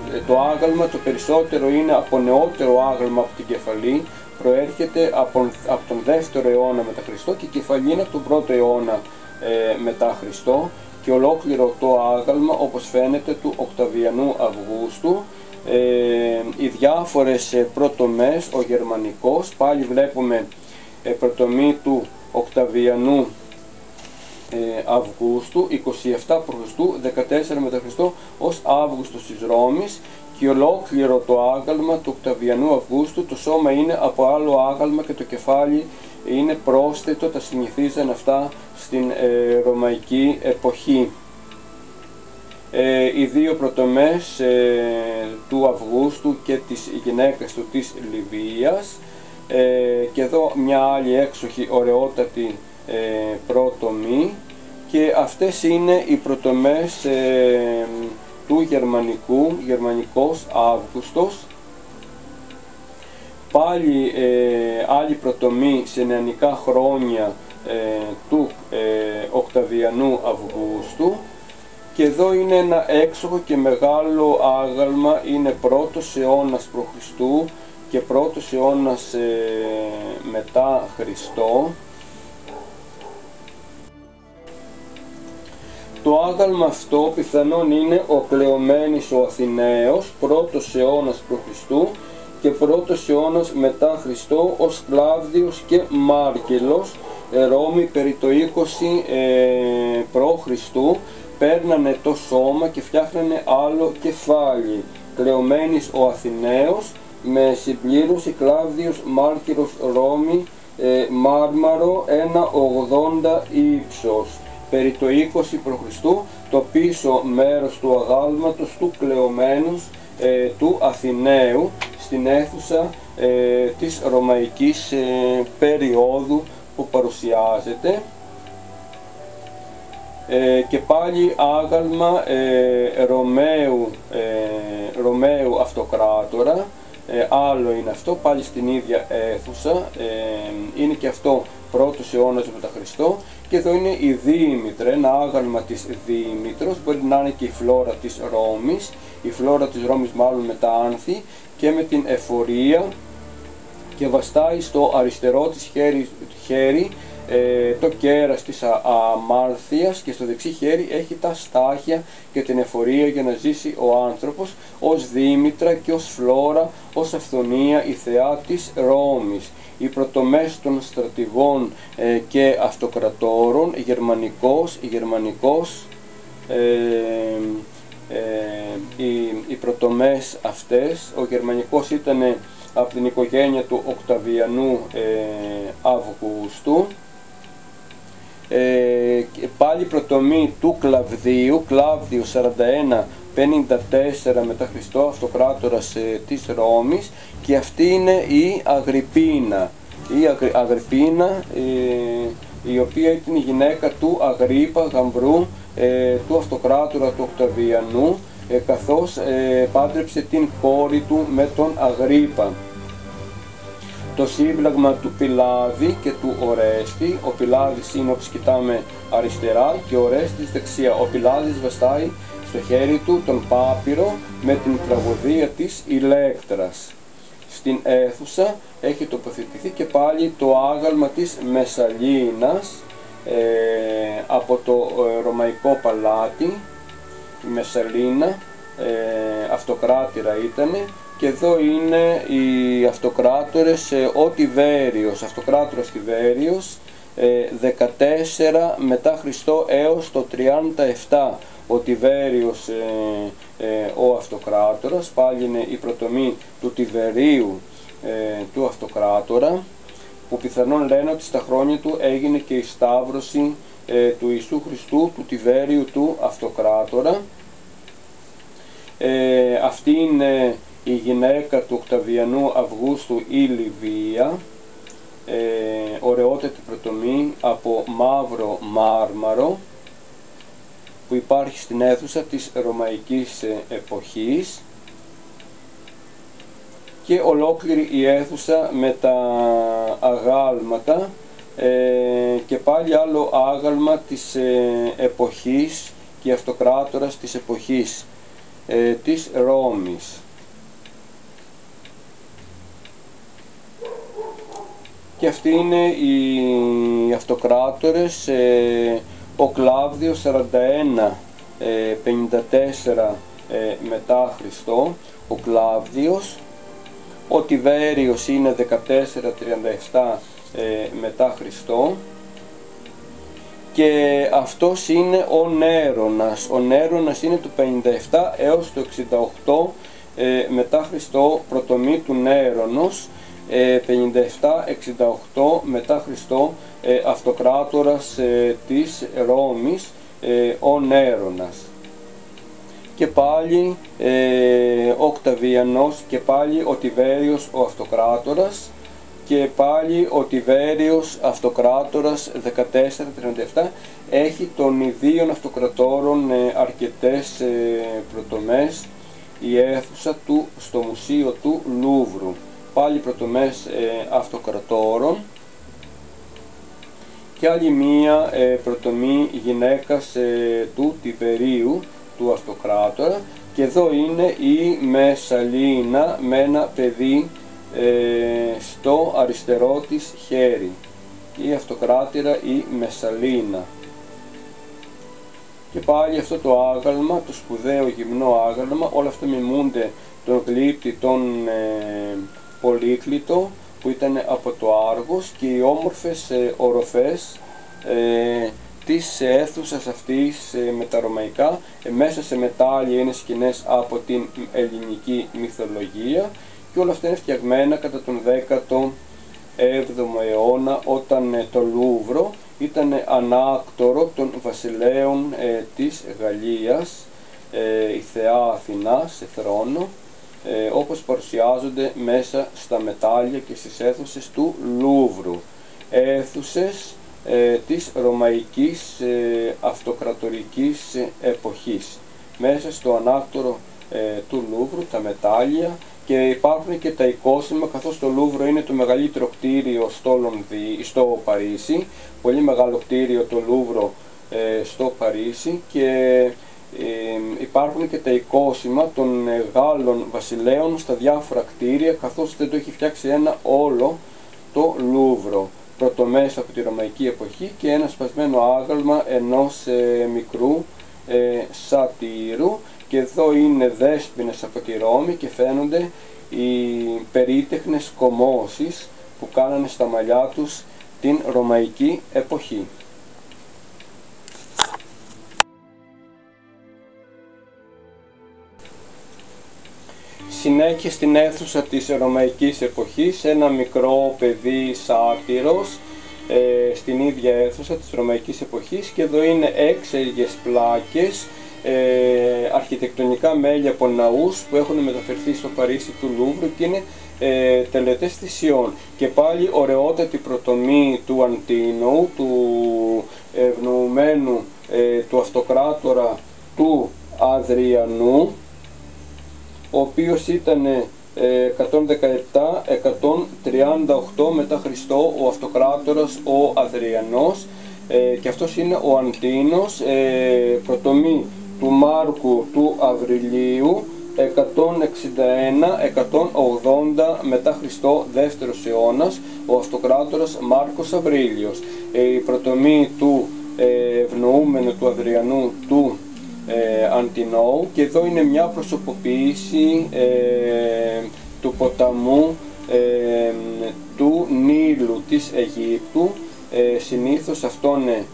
το άγαλμα το περισσότερο είναι από νεότερο άγαλμα από την κεφαλή, προέρχεται από, από τον δεύτερο αιώνα μετά Χριστό και η κεφαλή είναι από τον πρώτο αιώνα ε, μετά Χριστό, και ολόκληρο το άγαλμα, όπως φαίνεται, του Οκταβιανού Αυγούστου. Ε, οι διάφορες ε, πρωτομές, ο γερμανικός, πάλι βλέπουμε ε, πρωτομή του Οκταβιανού ε, Αυγούστου, είκοσι επτά προ Χριστού, δεκατέσσερα μετά Χριστό, ως Αύγουστος της Ρώμης, και ολόκληρο το άγαλμα του Οκταβιανού Αυγούστου, το σώμα είναι από άλλο άγαλμα και το κεφάλι είναι πρόσθετο, τα συνηθίζαν αυτά στην ε, ρωμαϊκή εποχή. Ε, οι δύο πρωτομές ε, του Αυγούστου και της γυναίκας του της Λιβύας, ε, και εδώ μια άλλη έξοχη ωραιότατη ε, πρωτομή, και αυτές είναι οι πρωτομές ε, του γερμανικού, γερμανικός Αύγουστος. Πάλι ε, άλλη πρωτομή σε νεανικά χρόνια ε, του ε, Οκταβιανού Αυγούστου, και εδώ είναι ένα έξοχο και μεγάλο άγαλμα, είναι πρώτος αιώνας π.Χ. και πρώτος αιώνας ε, μετά Χριστό. Το άγαλμα αυτό πιθανόν είναι ο Κλεομένης ο Αθηναίος, πρώτος αιώνας π.Χ. και πρώτος αιώνας μετά Χριστό, ως Κλάβδιος και Μάρκελος, Ρώμη περί το είκοσι ε, π.Χ. παίρνανε το σώμα και φτιάχνανε άλλο κεφάλι. Κλεομένης ο Αθηναίος με συμπλήρωση Κλάβδιος Μάρκελος Ρώμη, ε, μάρμαρο ένα ογδόντα ύψος. Περί το είκοσι π.Χ. το πίσω μέρος του αγάλματος του Κλεομένους ε, του Αθηναίου στην αίθουσα ε, της ρωμαϊκής ε, περίοδου που παρουσιάζεται. Ε, και πάλι άγαλμα ε, Ρωμαίου, ε, Ρωμαίου Αυτοκράτορα, ε, άλλο είναι αυτό, πάλι στην ίδια αίθουσα, ε, είναι και αυτό πρώτος αιώνας μετά Χριστό, και εδώ είναι η Δήμητρα, ένα άγαλμα της Δήμητρος, μπορεί να είναι και η φλόρα της Ρώμης, η φλόρα της Ρώμης μάλλον με τα άνθη και με την εφορία, και βαστάει στο αριστερό της χέρι, χέρι ε, το κέρας της α, αμάρθειας, και στο δεξί χέρι έχει τα στάχια και την εφορία για να ζήσει ο άνθρωπος, ως Δήμητρα και ως φλόρα, ως αυθονία η θεά της Ρώμης. Οι πρωτομές των στρατηγών ε, και αυτοκρατόρων, γερμανικός, γερμανικός ε, ε, οι, οι πρωτομές αυτές, ο γερμανικός ήταν από την οικογένεια του Οκταβιανού ε, Αυγούστου. Ε, πάλι πρωτομή του Κλαβδίου, Κλάβδιο σαράντα ένα πενήντα τέσσερα μετά Χριστό, αυτοκράτορας ε, της Ρώμης, και αυτή είναι η Αγριππίνα, η Αγρι, Αγριππίνα ε, η οποία ήταν η γυναίκα του Αγρίππα γαμβρού ε, του αυτοκράτορα του Οκταβιανού, ε, καθώς ε, πάντρεψε την κόρη του με τον Αγρίππα. Το σύμπλαγμα του Πιλάδη και του Ορέστη, ο Πιλάδης είναι όπως κοιτάμε αριστερά και ο Ορέστης δεξιά. Ο Πιλάδης βαστάει στο χέρι του τον πάπυρο με την τραγωδία της Ηλέκτρας. Στην αίθουσα έχει τοποθετηθεί και πάλι το άγαλμα της Μεσσαλίνας ε, από το ε, Ρωμαϊκό Παλάτι. Η Μεσσαλίνα ε, αυτοκράτηρα ήτανε, και εδώ είναι οι αυτοκράτορες, ε, ο Τιβέριος, αυτοκράτορας Τιβέριος, ε, δεκατέσσερα μετά Χριστό έως το τριάντα επτά. Ο Τιβέριος ε, ε, ο αυτοκράτορας, πάλι είναι η πρωτομή του Τιβερίου ε, του αυτοκράτορα, που πιθανόν λένε ότι στα χρόνια του έγινε και η σταύρωση ε, του Ιησού Χριστού, του Τιβέριου του αυτοκράτορα. Ε, αυτή είναι η γυναίκα του Οκταβιανού Αυγούστου, η Λιβύα, ε, ωραιότατη πρωτομή από μαύρο μάρμαρο, που υπάρχει στην αίθουσα της ρωμαϊκής εποχής, και ολόκληρη η αίθουσα με τα αγάλματα ε, και πάλι άλλο άγαλμα της ε, εποχής και αυτοκράτορας της εποχής. ε, της Ρώμης. Και αυτοί είναι οι αυτοκράτορες, ε, ο Κλάβδιος σαράντα ένα πενήντα τέσσερα ε, μετά Χριστό, ο Κλάβδιος, ο Τιβέριος είναι δεκατέσσερα τριάντα επτά ε, μετά Χριστό, και αυτός είναι ο Νέρονας. Ο Νέρονας είναι του πενήντα επτά έως το εξήντα οκτώ ε, μετά Χριστό, πρωτομή του Νέρονος, ε, πενήντα επτά εξήντα οκτώ μετά Χριστό, ε, αυτοκράτορας ε, της Ρώμης, ε, ο Νέρονας. Και πάλι ε, ο Οκταβιανός, και πάλι ο Τιβέριος ο αυτοκράτορας, και πάλι ο Τιβέριος αυτοκράτορας δεκατέσσερα τριάντα επτά. Έχει των ιδίων αυτοκρατόρων ε, αρκετές ε, πρωτομές η αίθουσα του στο Μουσείο του Λούβρου. Πάλι πρωτομές ε, αυτοκρατόρων. Και άλλη μία ε, πρωτομή γυναίκας ε, του Τιβερίου, του αυτοκράτορα, και εδώ είναι η Μεσσαλίνα με ένα παιδί ε, στο αριστερό της χέρι, η αυτοκράτηρα η Μεσσαλίνα. Και πάλι αυτό το άγαλμα, το σπουδαίο γυμνό άγαλμα, όλα αυτά μιμούνται τον γλύπτη τον ε, Πολύκλητο, που ήταν από το Άργος, και οι όμορφες ε, οροφές ε, της αίθουσας αυτής ε, με τα ρωμαϊκά, ε, μέσα σε μετάλλια, είναι σκηνές από την ελληνική μυθολογία, και όλα αυτά είναι φτιαγμένα κατά τον δέκατο έβδομο αιώνα, όταν ε, το Λούβρο ήταν ανάκτορο των βασιλέων ε, της Γαλλίας, ε, η θεά Αθηνά σε θρόνο, ε, όπως παρουσιάζονται μέσα στα μετάλλια και στις αίθουσες του Λούβρου. Αίθουσες ε, της ρωμαϊκής ε, αυτοκρατορικής ε, εποχής. Μέσα στο ανάκτορο ε, του Λούβρου, τα μετάλλια, και υπάρχουν και τα εικόσιμα, καθώς το Λούβρο είναι το μεγαλύτερο κτίριο στο, Λονδί, στο Παρίσι, πολύ μεγάλο κτίριο το Λούβρο ε, στο Παρίσι, και ε, υπάρχουν και τα εικόσιμα των ε, Γάλλων βασιλέων στα διάφορα κτίρια, καθώς δεν το έχει φτιάξει ένα όλο το Λούβρο. Πρωτομές από τη ρωμαϊκή εποχή, και ένα σπασμένο άγαλμα ενός ε, μικρού ε, σατήρου, και εδώ είναι δέσποινες από τη Ρώμη και φαίνονται οι περίτεχνες κομμώσεις που κάνανε στα μαλλιά τους την ρωμαϊκή εποχή. Συνέχεια στην αίθουσα της ρωμαϊκής εποχής, ένα μικρό παιδί σάτυρος ε, στην ίδια αίθουσα της ρωμαϊκής εποχής, και εδώ είναι έξεργες πλάκες, ε, αρχιτεκτονικά μέλη από ναούς που έχουν μεταφερθεί στο Παρίσι του Λούβρου, και είναι ε, τελετές θυσιών. Και πάλι ωραιότατη πρωτομή του Αντίνου, του ευνοουμένου ε, του αυτοκράτορα του Αδριανού, ο οποίος ήταν εκατόν δεκαεπτά με εκατόν τριάντα οκτώ μετά Χριστό ο αυτοκράτορας ο Αδριανός, ε, και αυτός είναι ο Αντίνος, ε, πρωτομή του Μάρκου του Αβριλίου, εκατόν εξήντα ένα με εκατόν ογδόντα μετά Χριστό, δεύτερος αιώνας, ο αυτοκράτορας Μάρκος Αβρίλιος, ε, η πρωτομή του ε, ευνοούμενου του Αδριανού του ε, Αντινόου, και εδώ είναι μια προσωποποίηση ε, του ποταμού ε, του Νείλου της Αιγύπτου. Ε, συνήθως αυτόν ε,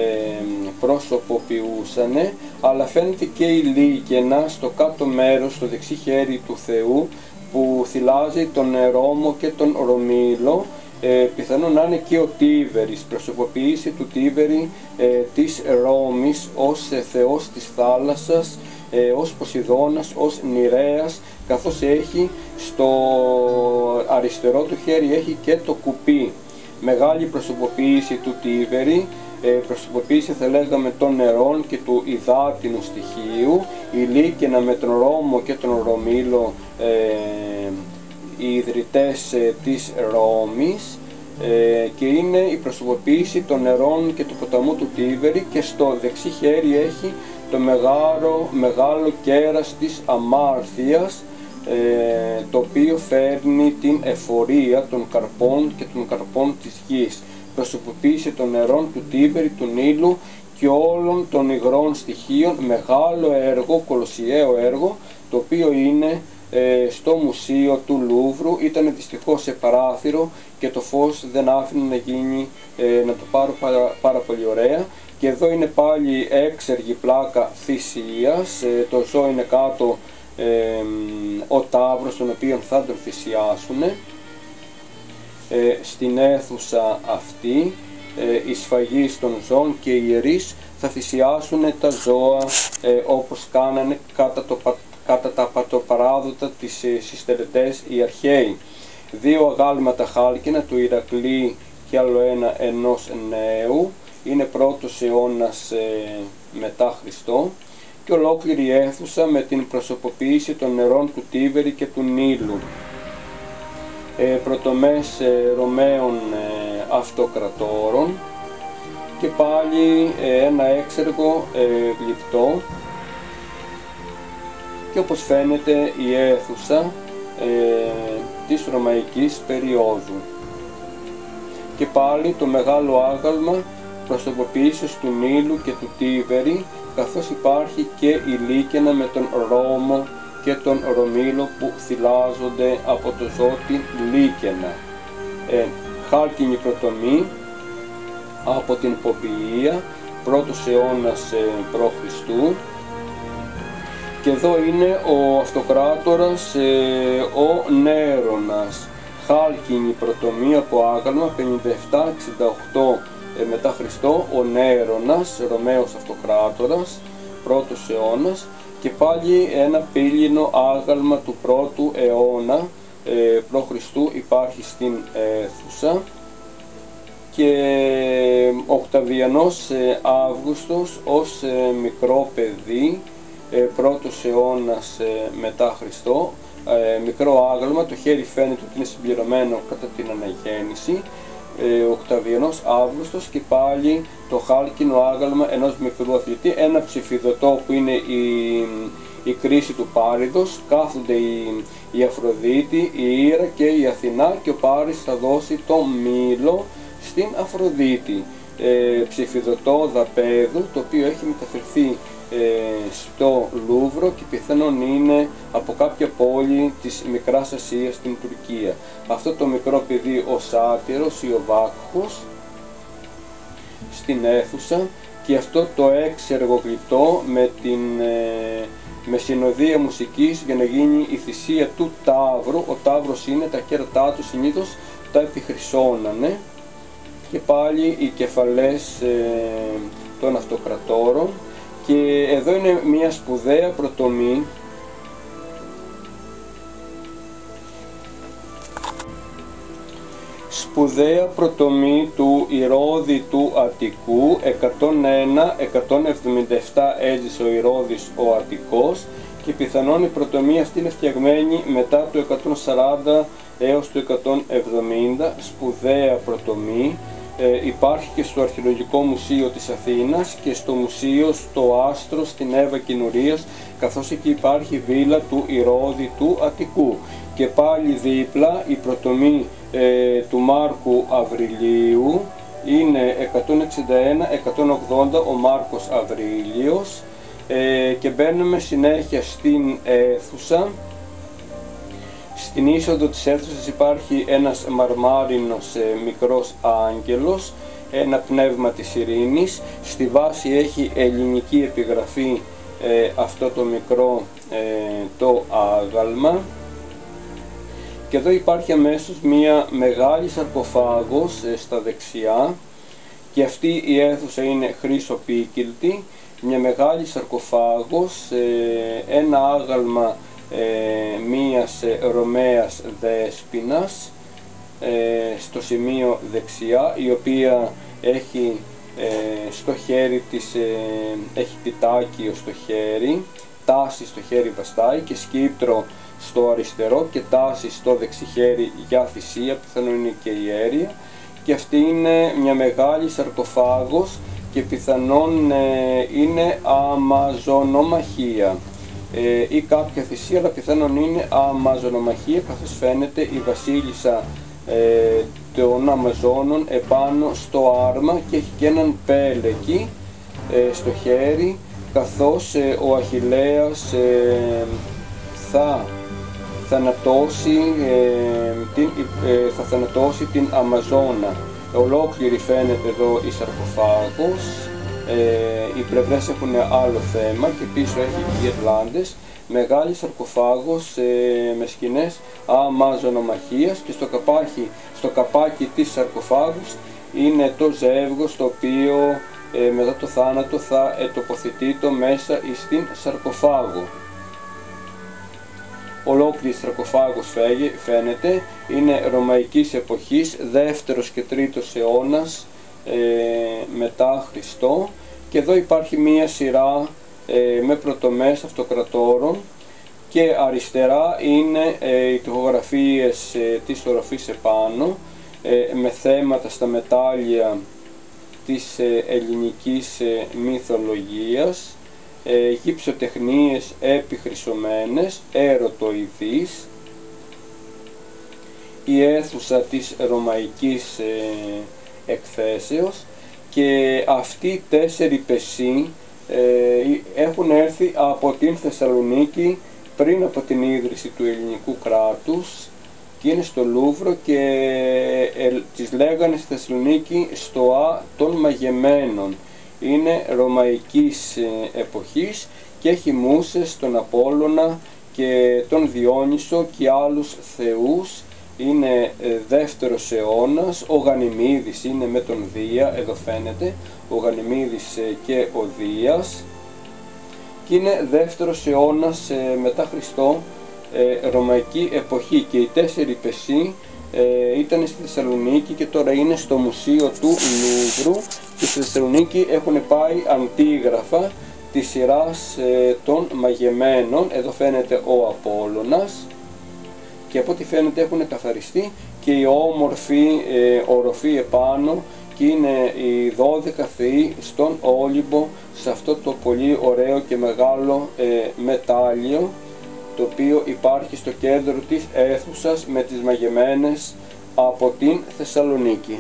προσωποποιούσανε, αλλά φαίνεται και η Λίκαινα στο κάτω μέρος, στο δεξί χέρι του Θεού, που θυλάζει τον Ρώμο και τον Ρωμήλο, ε, πιθανόν να είναι και ο Τίβερης, προσωποποίηση του Τίβερη ε, της Ρώμης ως ε, θεός της θάλασσας, ε, ως Ποσειδώνας, ως Νηρέας, καθώς έχει στο αριστερό του χέρι έχει και το κουπί. Μεγάλη προσωποποίηση του Τίβερη, ε, προσωποποίηση θα λέγαμε των νερών και του υδάτινου στοιχείου, η Λίκαινα με τον Ρώμο και τον Ρωμήλο, ε, οι ιδρυτές ε, της Ρώμης, ε, και είναι η προσωποποίηση των νερών και του ποταμού του Τίβερη, και στο δεξί χέρι έχει το μεγάλο, μεγάλο κέρας της αμάρθειας, ε, το οποίο φέρνει την εφορία των καρπών και των καρπών της γης. Προσωποποίηση των νερών του Τίβερη, του Νείλου και όλων των υγρών στοιχείων, μεγάλο έργο, κολοσιαίο έργο, το οποίο είναι ε, στο μουσείο του Λούβρου. Ήταν δυστυχώς σε παράθυρο και το φως δεν άφηνε να γίνει, ε, να το πάρω πάρα, πάρα πολύ ωραία. Και εδώ είναι πάλι έξεργη πλάκα θυσίας, ε, το ζώο είναι κάτω, ε, ο ταύρος τον οποίο θα τον θυσιάσουν. Ε, στην αίθουσα αυτή, ε, οι σφαγείς των ζώων και οι ιερείς θα θυσιάσουν τα ζώα ε, όπως κάνανε κατά, το, κατά τα πατοπαράδοτα τις ε, συστελετές οι αρχαίοι. Δύο αγάλματα χάλκινα του Ηρακλή και άλλο ένα ενός νέου, είναι πρώτος αιώνας ε, μετά Χριστό, και ολόκληρη αίθουσα με την προσωποποίηση των νερών του Τίβερη και του Νείλου. Ε, πρωτομές ε, Ρωμαίων ε, αυτοκρατόρων και πάλι ε, ένα έξεργο ε, γλυπτό, και όπως φαίνεται η αίθουσα ε, της ρωμαϊκής περίοδου. Και πάλι το μεγάλο άγαλμα προσωποποίησης του Νείλου και του Τίβερη, καθώς υπάρχει και η Λίκαινα με τον Ρώμο και τον Ρωμήλο που θυλάζονται από το ζώο την Λίκαινα. Ε, χάλκινη πρωτομή από την Ποπηλία, πρώτος αιώνας ε, π.Χ. Και εδώ είναι ο αυτοκράτορας ε, ο Νέρονας. Χάλκινη πρωτομή από άγαλμα πενήντα επτά εξήντα οκτώ ε, μετά Χριστό, ο Νέρονας, Ρωμαίος αυτοκράτορας, πρώτος αιώνας. Και πάλι ένα πύλινο άγαλμα του πρώτου αιώνα ε, π.Χ. υπάρχει στην αίθουσα. Και ο Οκταβιανός ε, Αύγουστος ως ε, μικρό παιδί, ε, πρώτος αιώνας ε, μετά Χριστό, ε, μικρό άγαλμα, το χέρι φαίνεται ότι είναι συμπληρωμένο κατά την αναγέννηση. Ε, ο Οκταβιανός Αύγουστος, και πάλι το χάλκινο άγαλμα ενός μικρού αθλητή, ένα ψηφιδωτό που είναι η, η κρίση του Πάριδος, κάθονται η, η Αφροδίτη, η Ήρα και η Αθηνά, και ο Πάρης θα δώσει το μήλο στην Αφροδίτη. Ε, ψηφιδωτό δαπέδου, το οποίο έχει μεταφερθεί ε, στο Λούβρο και πιθανόν είναι από κάποια πόλη της Μικράς Ασίας στην Τουρκία. Αυτό το μικρό παιδί ο Σάτυρος ή ο Βάκχος στην αίθουσα, και αυτό το έξεργο γλυπτό με, την, ε, με συνοδεία μουσικής για να γίνει η θυσία του Ταύρου. Ο Ταύρος είναι, τα κέρατά του συνήθως τα επιχρυσώνανε. Και πάλι οι κεφαλές ε, των αυτοκρατόρων, και εδώ είναι μια σπουδαία πρωτομή σπουδαία πρωτομή του Ηρώδη του Αττικού. Εκατόν ένα εκατόν εβδομήντα επτά έζησε ο Ηρώδης ο Αττικός, και πιθανόν η πρωτομή αυτή είναι φτιαγμένη μετά το εκατόν σαράντα έως το εκατόν εβδομήντα. Σπουδαία πρωτομή. Ε, υπάρχει και στο Αρχαιολογικό Μουσείο της Αθήνας και στο Μουσείο στο Άστρο στην Εύα Κινουρίας, καθώς εκεί υπάρχει βίλα του Ηρώδη του Αττικού. Και πάλι δίπλα η πρωτομή ε, του Μάρκου Αβριλίου είναι εκατόν εξήντα ένα εκατόν ογδόντα ο Μάρκος Αβρίλιος, ε, και μπαίνουμε συνέχεια στην αίθουσα. Στην είσοδο της αίθουσας υπάρχει ένας μαρμάρινος ε, μικρός άγγελος, ένα πνεύμα της ειρήνης. Στη βάση έχει ελληνική επιγραφή ε, αυτό το μικρό ε, το άγαλμα. Και εδώ υπάρχει αμέσως μία μεγάλη σαρκοφάγος ε, στα δεξιά, και αυτή η αίθουσα είναι χρυσοπίκυλτη, μια μεγάλη σαρκοφάγος, ε, ένα άγαλμα Ε, μίας ε, Ρωμαίας δέσποινας ε, στο σημείο δεξιά, η οποία έχει ε, στο χέρι της, ε, έχει τιτάκιο στο χέρι, τάση στο χέρι βαστάει και σκύπτρο στο αριστερό και τάση στο δεξί χέρι για θυσία, πιθανόν είναι και ιέρια. Και αυτή είναι μια μεγάλη σαρκοφάγος, και πιθανόν ε, είναι αμαζονομαχία ε, ή κάποια θυσία, αλλά πιθανόν είναι αμαζονομαχία, καθώς φαίνεται η βασίλισσα ε, των Αμαζόνων επάνω στο άρμα και έχει και έναν πέλεκι ε, στο χέρι, καθώς ε, ο Αχιλλέας ε, θα θανατώσει, ε, την, ε, θα θανατώσει την Αμαζόνα. Ολόκληρη φαίνεται εδώ η σαρκοφάγος, ε, οι πλευρές έχουν άλλο θέμα και πίσω έχει γυρλάντες. Μεγάλη σαρκοφάγος ε, με σκηνές αμαζονομαχίας και στο καπάκι, στο καπάκι της σαρκοφάγους είναι το ζεύγος, το οποίο ε, μετά το θάνατο θα ε, τοποθετεί το μέσα στην σαρκοφάγο. Ολόκληρη σαρκοφάγος φαίνεται, είναι ρωμαϊκής εποχής, δεύτερος και τρίτος αιώνας ε, μετά Χριστό, και εδώ υπάρχει μία σειρά ε, με πρωτομές αυτοκρατόρων και αριστερά είναι ε, οι τοιχογραφίες ε, της οροφής επάνω ε, με θέματα στα μετάλλια της ε, ελληνικής ε, μυθολογίας, ε, γυψοτεχνίες επιχρυσωμένες, ερωτοειδείς, η αίθουσα της ρωμαϊκής ε, εκθέσεως, και αυτοί οι τέσσερι πεσί ε, έχουν έρθει από την Θεσσαλονίκη πριν από την ίδρυση του ελληνικού κράτους και είναι στο Λούβρο και ε, τις λέγανε στη Θεσσαλονίκη στοά των μαγεμένων. Είναι ρωμαϊκής ε, εποχής και έχει μούσες τον Απόλλωνα και τον Διόνυσο και άλλους θεούς. Είναι ε, δεύτερος αιώνας, ο Γανιμίδης είναι με τον Δία, εδώ φαίνεται, ο Γανιμίδης ε, και ο Δίας, και είναι δεύτερος αιώνας ε, μετά Χριστό, ε, ρωμαϊκή εποχή, και οι τέσσερι πεσί ε, ήταν στη Θεσσαλονίκη και τώρα είναι στο Μουσείο του Λούβρου, και στη Θεσσαλονίκη έχουν πάει αντίγραφα της σειράς ε, των μαγεμένων. Εδώ φαίνεται ο Απόλλωνας και από ό,τι φαίνεται έχουν καθαριστεί και η όμορφη ε, οροφή επάνω, και είναι οι δώδεκα θεοί στον Όλυμπο, σε αυτό το πολύ ωραίο και μεγάλο ε, μετάλλιο, το οποίο υπάρχει στο κέντρο της αίθουσας με τις μαγεμένες από την Θεσσαλονίκη.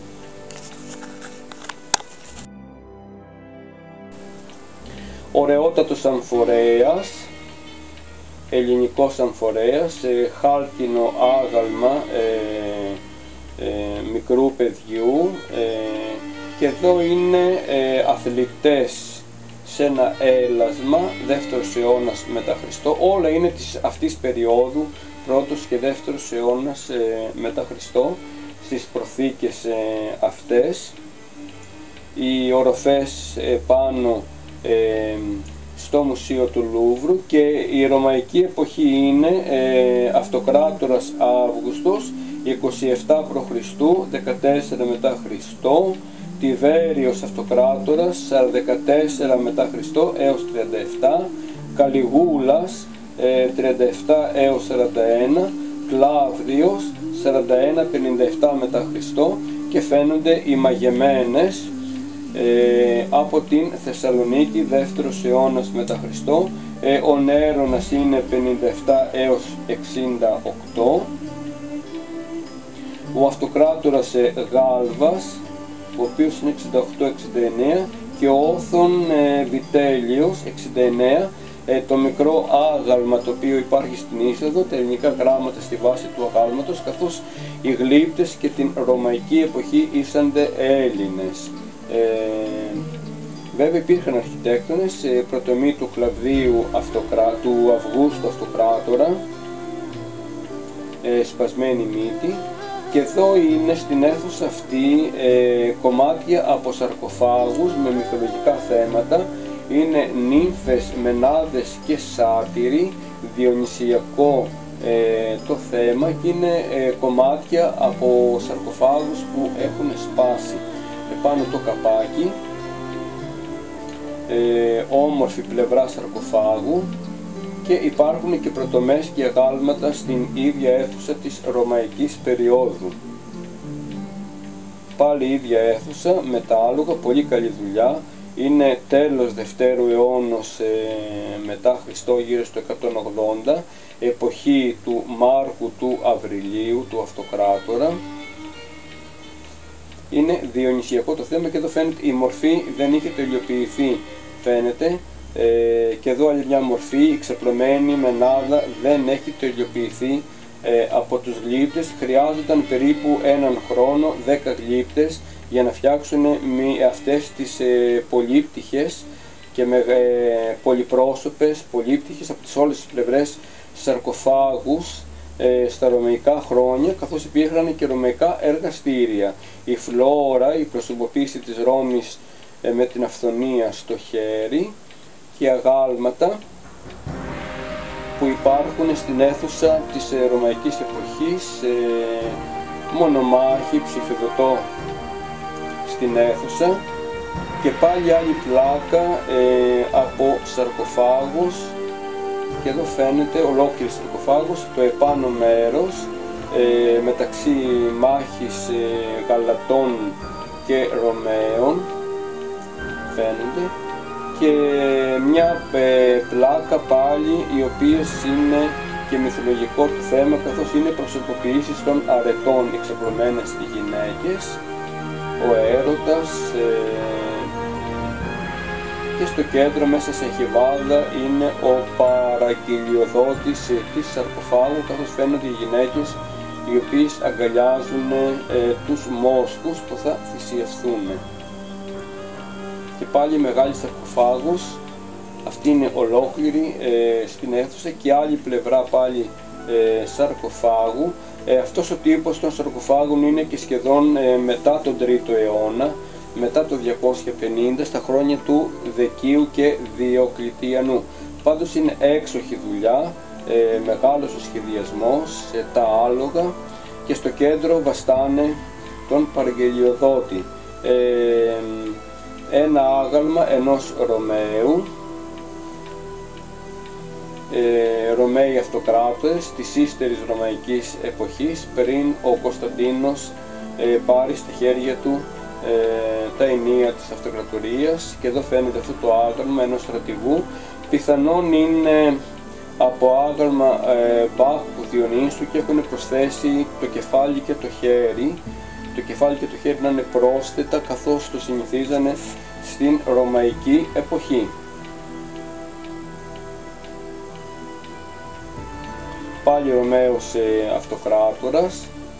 Ωραιότατος αμφορέας, ελληνικός αμφορέας, ε, χάλκινο άγαλμα ε, ε, μικρού παιδιού, ε, και εδώ είναι ε, αθλητές σε ένα έλασμα, δεύτερος αιώνας μετά Χριστό. Όλα είναι της αυτής περίοδου, πρώτος και δεύτερος αιώνας ε, μετά Χριστό, στις προθήκες ε, αυτές. Οι οροφές ε, πάνω ε, στο Μουσείο του Λούβρου, και η ρωμαϊκή εποχή είναι ε, Αυτοκράτορας Αύγουστος είκοσι επτά προ Χριστού, δεκατέσσερα μετά Χριστό, Τιβέριος Αυτοκράτορας δεκατέσσερα μετά Χριστό έως τριάντα επτά, Καλιγούλας ε, τριάντα επτά έως σαράντα ένα, Κλάβδιος σαράντα ένα πενήντα επτά μετά Χριστό, και φαίνονται οι μαγεμένες ε, από την Θεσσαλονίκη, δεύτερος αιώνας μετά Χριστό. Ε, ο Νέρονας είναι πενήντα επτά έως εξήντα οκτώ, ο Αυτοκράτορας ε, Γάλβας, ο οποίος είναι εξήντα οκτώ εξήντα εννέα, και ο Όθων ε, Βιτέλιος εξήντα εννέα, ε, το μικρό άγαλμα το οποίο υπάρχει στην είσοδο, τα ελληνικά γράμματα στη βάση του αγάλματος, καθώς οι γλύπτες και την ρωμαϊκή εποχή ήσανται Έλληνες. Ε, βέβαια υπήρχαν αρχιτέκτονες, ε, πρωτομή του Κλαβδίου Αυτοκρά, του Αυγούστου Αυτοκράτορα, ε, σπασμένη μύτη. Και εδώ είναι στην αίθουσα αυτή ε, κομμάτια από σαρκοφάγους με μυθολογικά θέματα. Είναι νύμφες, μενάδες και σάτυροι, διονυσιακό ε, το θέμα, και είναι ε, κομμάτια από σαρκοφάγους που έχουν σπάσει. Επάνω το καπάκι, ε, όμορφη πλευρά σαρκοφάγου, και υπάρχουν και πρωτομές και αγάλματα στην ίδια αίθουσα της ρωμαϊκής περίοδου. Πάλι η ίδια αίθουσα με τα άλογα, πολύ καλή δουλειά. Είναι τέλος δευτέρου αιώνος ε, μετά Χριστό, γύρω στο εκατόν ογδόντα, εποχή του Μάρκου του Αβριλίου, του Αυτοκράτορα. Είναι διονυσιακό το θέμα και εδώ φαίνεται η μορφή δεν είχε τελειοποιηθεί, φαίνεται. Ε, και εδώ άλλη μια μορφή, ξεπλωμένη με νάδα, δεν έχει τελειοποιηθεί ε, από τους γλύπτες. Χρειάζονταν περίπου έναν χρόνο, δέκα γλύπτες, για να φτιάξουν μη, αυτές τις ε, πολύπτυχες και με, ε, πολυπρόσωπες, πολύπτυχες από τις όλες τις πλευρές σαρκοφάγους ε, στα ρωμαϊκά χρόνια, καθώς υπήρχαν και ρωμαϊκά εργαστήρια. Η φλόρα, η προσωποποίηση της Ρώμης ε, με την αυθονία στο χέρι και αγάλματα που υπάρχουν στην αίθουσα της ε, ρωμαϊκής εποχής, ε, μονομάχη, ψηφιδωτό στην αίθουσα, και πάλι άλλη πλάκα ε, από σαρκοφάγους, και εδώ φαίνεται ολόκληρη σαρκοφάγος, το επάνω μέρος ε, μεταξύ μάχης ε, Γαλατών και Ρωμαίων φαίνεται, και μια ε, πλάκα πάλι οι οποίες είναι και μυθολογικό του θέμα, καθώς είναι προσωποποιήσεις των αρετών εξαπλωμένες οι γυναίκες, ο έρωτας, ε, και στο κέντρο μέσα σε χιβάδα είναι ο παραγγελιοδότης ε, της σαρκοφάγου, καθώς φαίνονται οι γυναίκες οι οποίες αγκαλιάζουν ε, τους μόσχους που θα θυσιαστούν. Και πάλι μεγάλη σαρκοφάγος, αυτή είναι ολόκληρη ε, στην αίθουσα, και άλλη πλευρά πάλι ε, σαρκοφάγου. Ε, αυτός ο τύπος των σαρκοφάγων είναι και σχεδόν ε, μετά τον τρίτο αιώνα, μετά το διακόσια πενήντα, στα χρόνια του Δεκίου και Διοκλητιανού. Πάντως είναι έξοχη δουλειά, ε, μεγάλος ο σχεδιασμός, ε, τα άλογα, και στο κέντρο βαστάνε τον παραγγελιοδότη. Ε, ένα άγαλμα ενός Ρωμαίου, ε, Ρωμαίοι αυτοκράτορες της ύστερης ρωμαϊκής εποχής, πριν ο Κωνσταντίνος ε, πάρει στα χέρια του ε, τα ενία της αυτοκρατορίας. Και εδώ φαίνεται αυτό το άγαλμα ενός στρατηγού, πιθανόν είναι από άγαλμα ε, Μπάχου Διονύσου, και έχουν προσθέσει το κεφάλι και το χέρι. Το κεφάλι και το χέρι να είναι πρόσθετα, καθώς το συνηθίζανε στην ρωμαϊκή εποχή. Πάλι Ρωμαίος ε, αυτοκράτορας.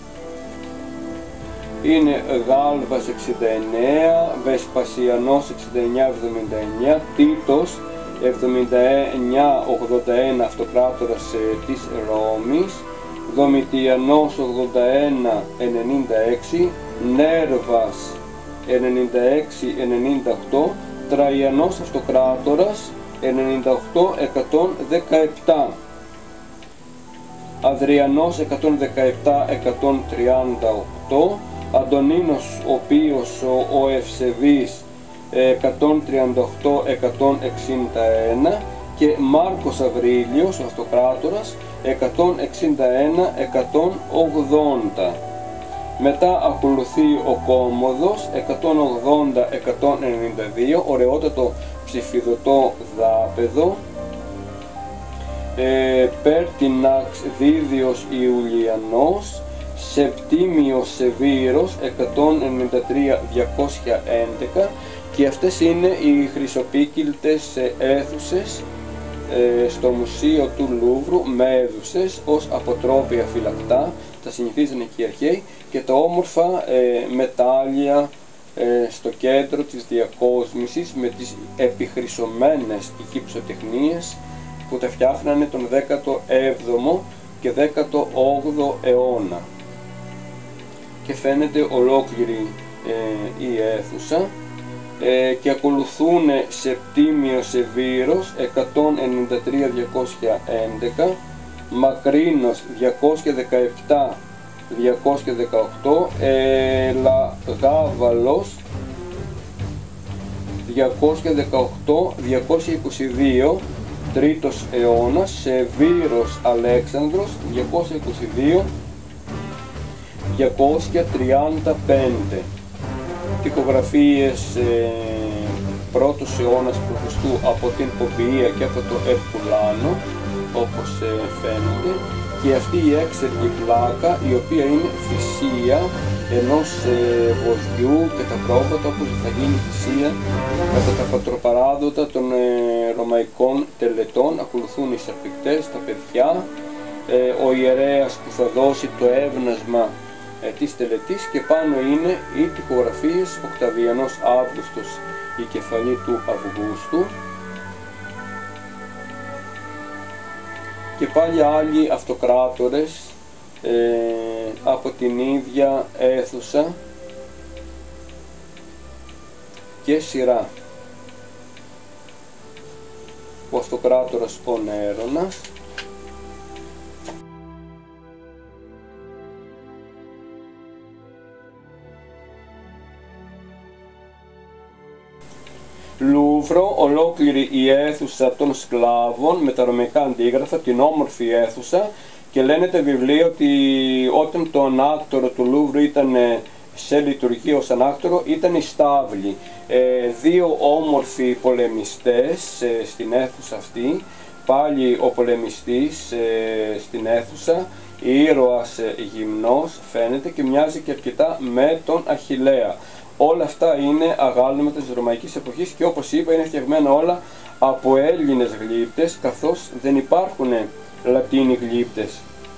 Είναι Γάλβας εξήντα εννέα, Βεσπασιανός εξήντα εννέα εβδομήντα εννέα, Τίτος εβδομήντα εννέα ογδόντα ένα αυτοκράτορας ε, της Ρώμης, Δομητιανός ογδόντα ένα ενενήντα έξι, Νέρβας ενενήντα έξι ενενήντα οκτώ, Τραϊανός αυτοκράτορας ενενήντα οκτώ εκατόν δεκαεπτά, Αδριανός εκατόν δεκαεπτά εκατόν τριάντα οκτώ, Αντωνίνος ο οποίος ο, ο Ευσεβής εκατόν τριάντα οκτώ εκατόν εξήντα ένα, και Μάρκος Αβρίλιος ο αυτοκράτορας εκατόν εξήντα ένα εκατόν ογδόντα. Μετά ακολουθεί ο Κόμμοδος εκατόν ογδόντα εκατόν ενενήντα δύο, ωραιότατο ψηφιδωτό δάπεδο. ε, Πέρτιναξ Δίδιος Ιουλιανός, Σεπτίμιος Σεβίρος εκατόν ενενήντα τρία διακόσια έντεκα, και αυτές είναι οι χρυσοπίκυλτες αίθουσες ε, στο Μουσείο του Λούβρου, με έδουσες ως αποτρόπια φυλακτά, τα συνηθίζανε και οι αρχαίοι, και τα όμορφα ε, μετάλλια ε, στο κέντρο της διακόσμησης με τις επιχρυσωμένες γυψοτεχνίες που τα φτιάχνανε τον δέκατο έβδομο και δέκατο όγδοο αιώνα. Και φαίνεται ολόκληρη ε, η αίθουσα. Ε, και ακολουθούν Σεπτίμιος Σεβίρος εκατόν ενενήντα τρία διακόσια έντεκα, Μακρίνος διακόσια δεκαεπτά διακόσια δεκαοκτώ, Ελαγάβαλος διακόσια δεκαοκτώ διακόσια είκοσι δύο, τρίτος αιώνας, Σεβίρος Αλέξανδρος διακόσια είκοσι δύο διακόσια τριάντα πέντε. τοιχογραφίες ε, πρώτος αιώνας π.Χ. από την Πομπία και από το Ερκουλάνο, όπως ε, φαίνεται, και αυτή η έξεργη πλάκα, η οποία είναι θυσία ενός ε, βοδιού και τα πρόβατα, όπως θα γίνει θυσία κατά τα πατροπαράδοτα των ε, ρωμαϊκών τελετών. Ακολουθούν οι σαρπικτές, τα παιδιά, ε, ο ιερέας που θα δώσει το έβνασμα ε, της τελετής, και πάνω είναι οι τοιχογραφίες Οκταβιανός Αύγουστος, η κεφαλή του Αυγούστου, και πάλι άλλοι αυτοκράτορες ε, από την ίδια αίθουσα και σειρά. Ο αυτοκράτορας ο Νέρονας, Λούβρο, ολόκληρη η αίθουσα των σκλάβων με τα ρωμαϊκά αντίγραφα, την όμορφη αίθουσα, και λένε τα βιβλία ότι όταν το ανάκτορο του Λούβρου ήταν σε λειτουργία ως ανάκτορο, ήταν οι στάβλοι. Ε, δύο όμορφοι πολεμιστές ε, στην αίθουσα αυτή, πάλι ο πολεμιστής ε, στην αίθουσα, ήρωας ε, γυμνός φαίνεται και μοιάζει και αρκετά με τον Αχιλλέα. Όλα αυτά είναι αγάλματα της ρωμαϊκής εποχής και, όπως είπα, είναι φτιαγμένα όλα από Έλληνες γλύπτες, καθώς δεν υπάρχουν Λατίνοι γλύπτες.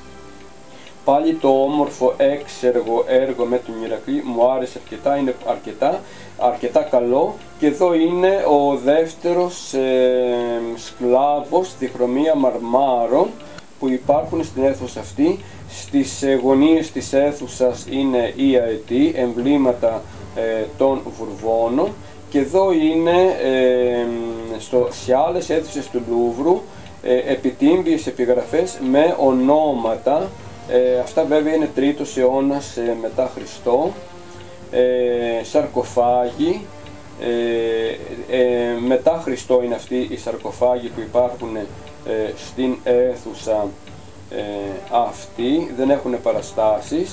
Πάλι το όμορφο έξεργο έργο με τον Ηρακλή μου άρεσε αρκετά, είναι αρκετά, αρκετά καλό, και εδώ είναι ο δεύτερος ε, σκλάβος, διχρωμία μαρμάρων που υπάρχουν στην αίθουσα αυτή. Στις ε, γωνίες της αίθουσας είναι οι αετοί, εμβλήματα ε, των Βουρβώνων, και εδώ είναι ε, στο, σε άλλες αίθουσες του Λούβρου ε, επιτύμπιες επιγραφές με ονόματα. Ε, αυτά βέβαια είναι τρίτος αιώνας ε, μετά Χριστό, ε, σαρκοφάγοι, ε, ε, μετά Χριστό είναι αυτοί οι σαρκοφάγοι που υπάρχουν ε, στην αίθουσα ε, αυτή, δεν έχουν παραστάσεις,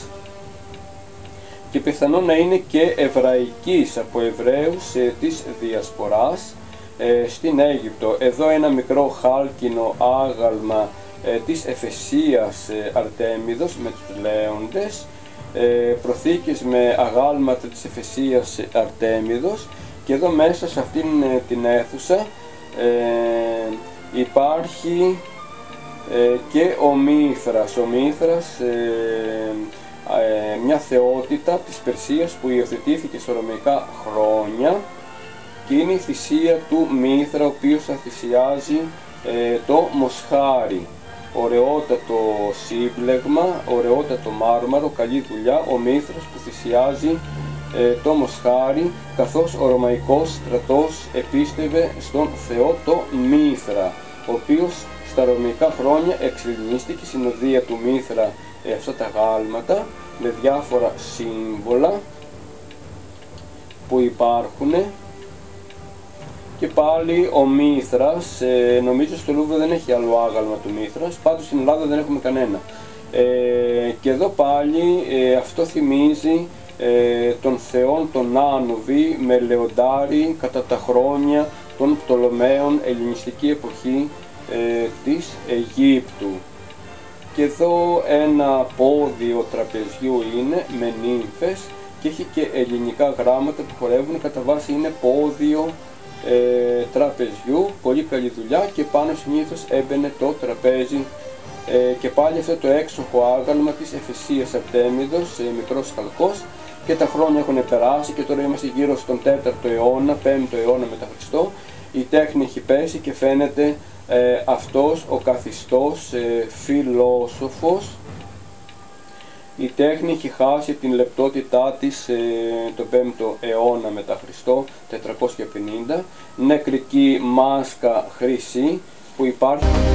και πιθανόν να είναι και εβραϊκής, από Εβραίους ε, της Διασποράς ε, στην Αίγυπτο. Εδώ ένα μικρό χάλκινο άγαλμα ε, της Εφεσίας ε, Αρτέμιδος με τους λέοντες, ε, προθήκες με αγάλματα της Εφεσίας ε, Αρτέμιδος, και εδώ μέσα σε αυτήν ε, την αίθουσα ε, υπάρχει ε, και ο Μήθρας. Ο Μήθρας, ε, ε, μια θεότητα της Περσίας που υιοθετήθηκε στα ρωμαϊκά χρόνια, και είναι η θυσία του Μήθρα, ο οποίος θα θυσιάζει ε, το μοσχάρι. Ωραιότατο σύμπλεγμα, ωραιότατο μάρμαρο, καλή δουλειά, ο Μήθρας που θυσιάζει ε, το μοσχάρι, καθώς ο ρωμαϊκός στρατός επίστευε στον θεό το Μήθρα, ο οποίος στα ρωμαϊκά χρόνια εξελινίστηκε συνοδεία του Μήθρα ε, αυτά τα γάλματα με διάφορα σύμβολα που υπάρχουν. Και πάλι ο Μήθρας, ε, νομίζω στο Λούβρο δεν έχει άλλο άγαλμα του Μήθρας, πάντως στην Ελλάδα δεν έχουμε κανένα. Ε, και εδώ πάλι ε, αυτό θυμίζει ε, τον θεόν τον Άνοβη με λεοντάρι κατά τα χρόνια των Πτολομαίων, ελληνιστική εποχή ε, της Αιγύπτου. Και εδώ ένα πόδιο τραπεζιού είναι με νύμφες και έχει και ελληνικά γράμματα που χορεύουν, κατά βάση είναι πόδιο ε, τραπεζιού, πολύ καλή δουλειά, και πάνω συνήθως έμπαινε το τραπέζι. Ε, και πάλι αυτό το έξοχο άγαλμα της Εφεσίας Αρτέμιδος, ε, μικρός χαλκός, και τα χρόνια έχουν περάσει και τώρα είμαστε γύρω στον τέταρτο αιώνα, πέμπτο αιώνα μετά Χριστό. Η τέχνη έχει πέσει και φαίνεται ε, αυτός ο καθιστός ε, φιλόσοφος. Η τέχνη έχει χάσει την λεπτότητά της ε, τον πέμπτο αιώνα μετά Χριστό, τετρακόσια πενήντα, νεκρική μάσκα χρυσή που υπάρχει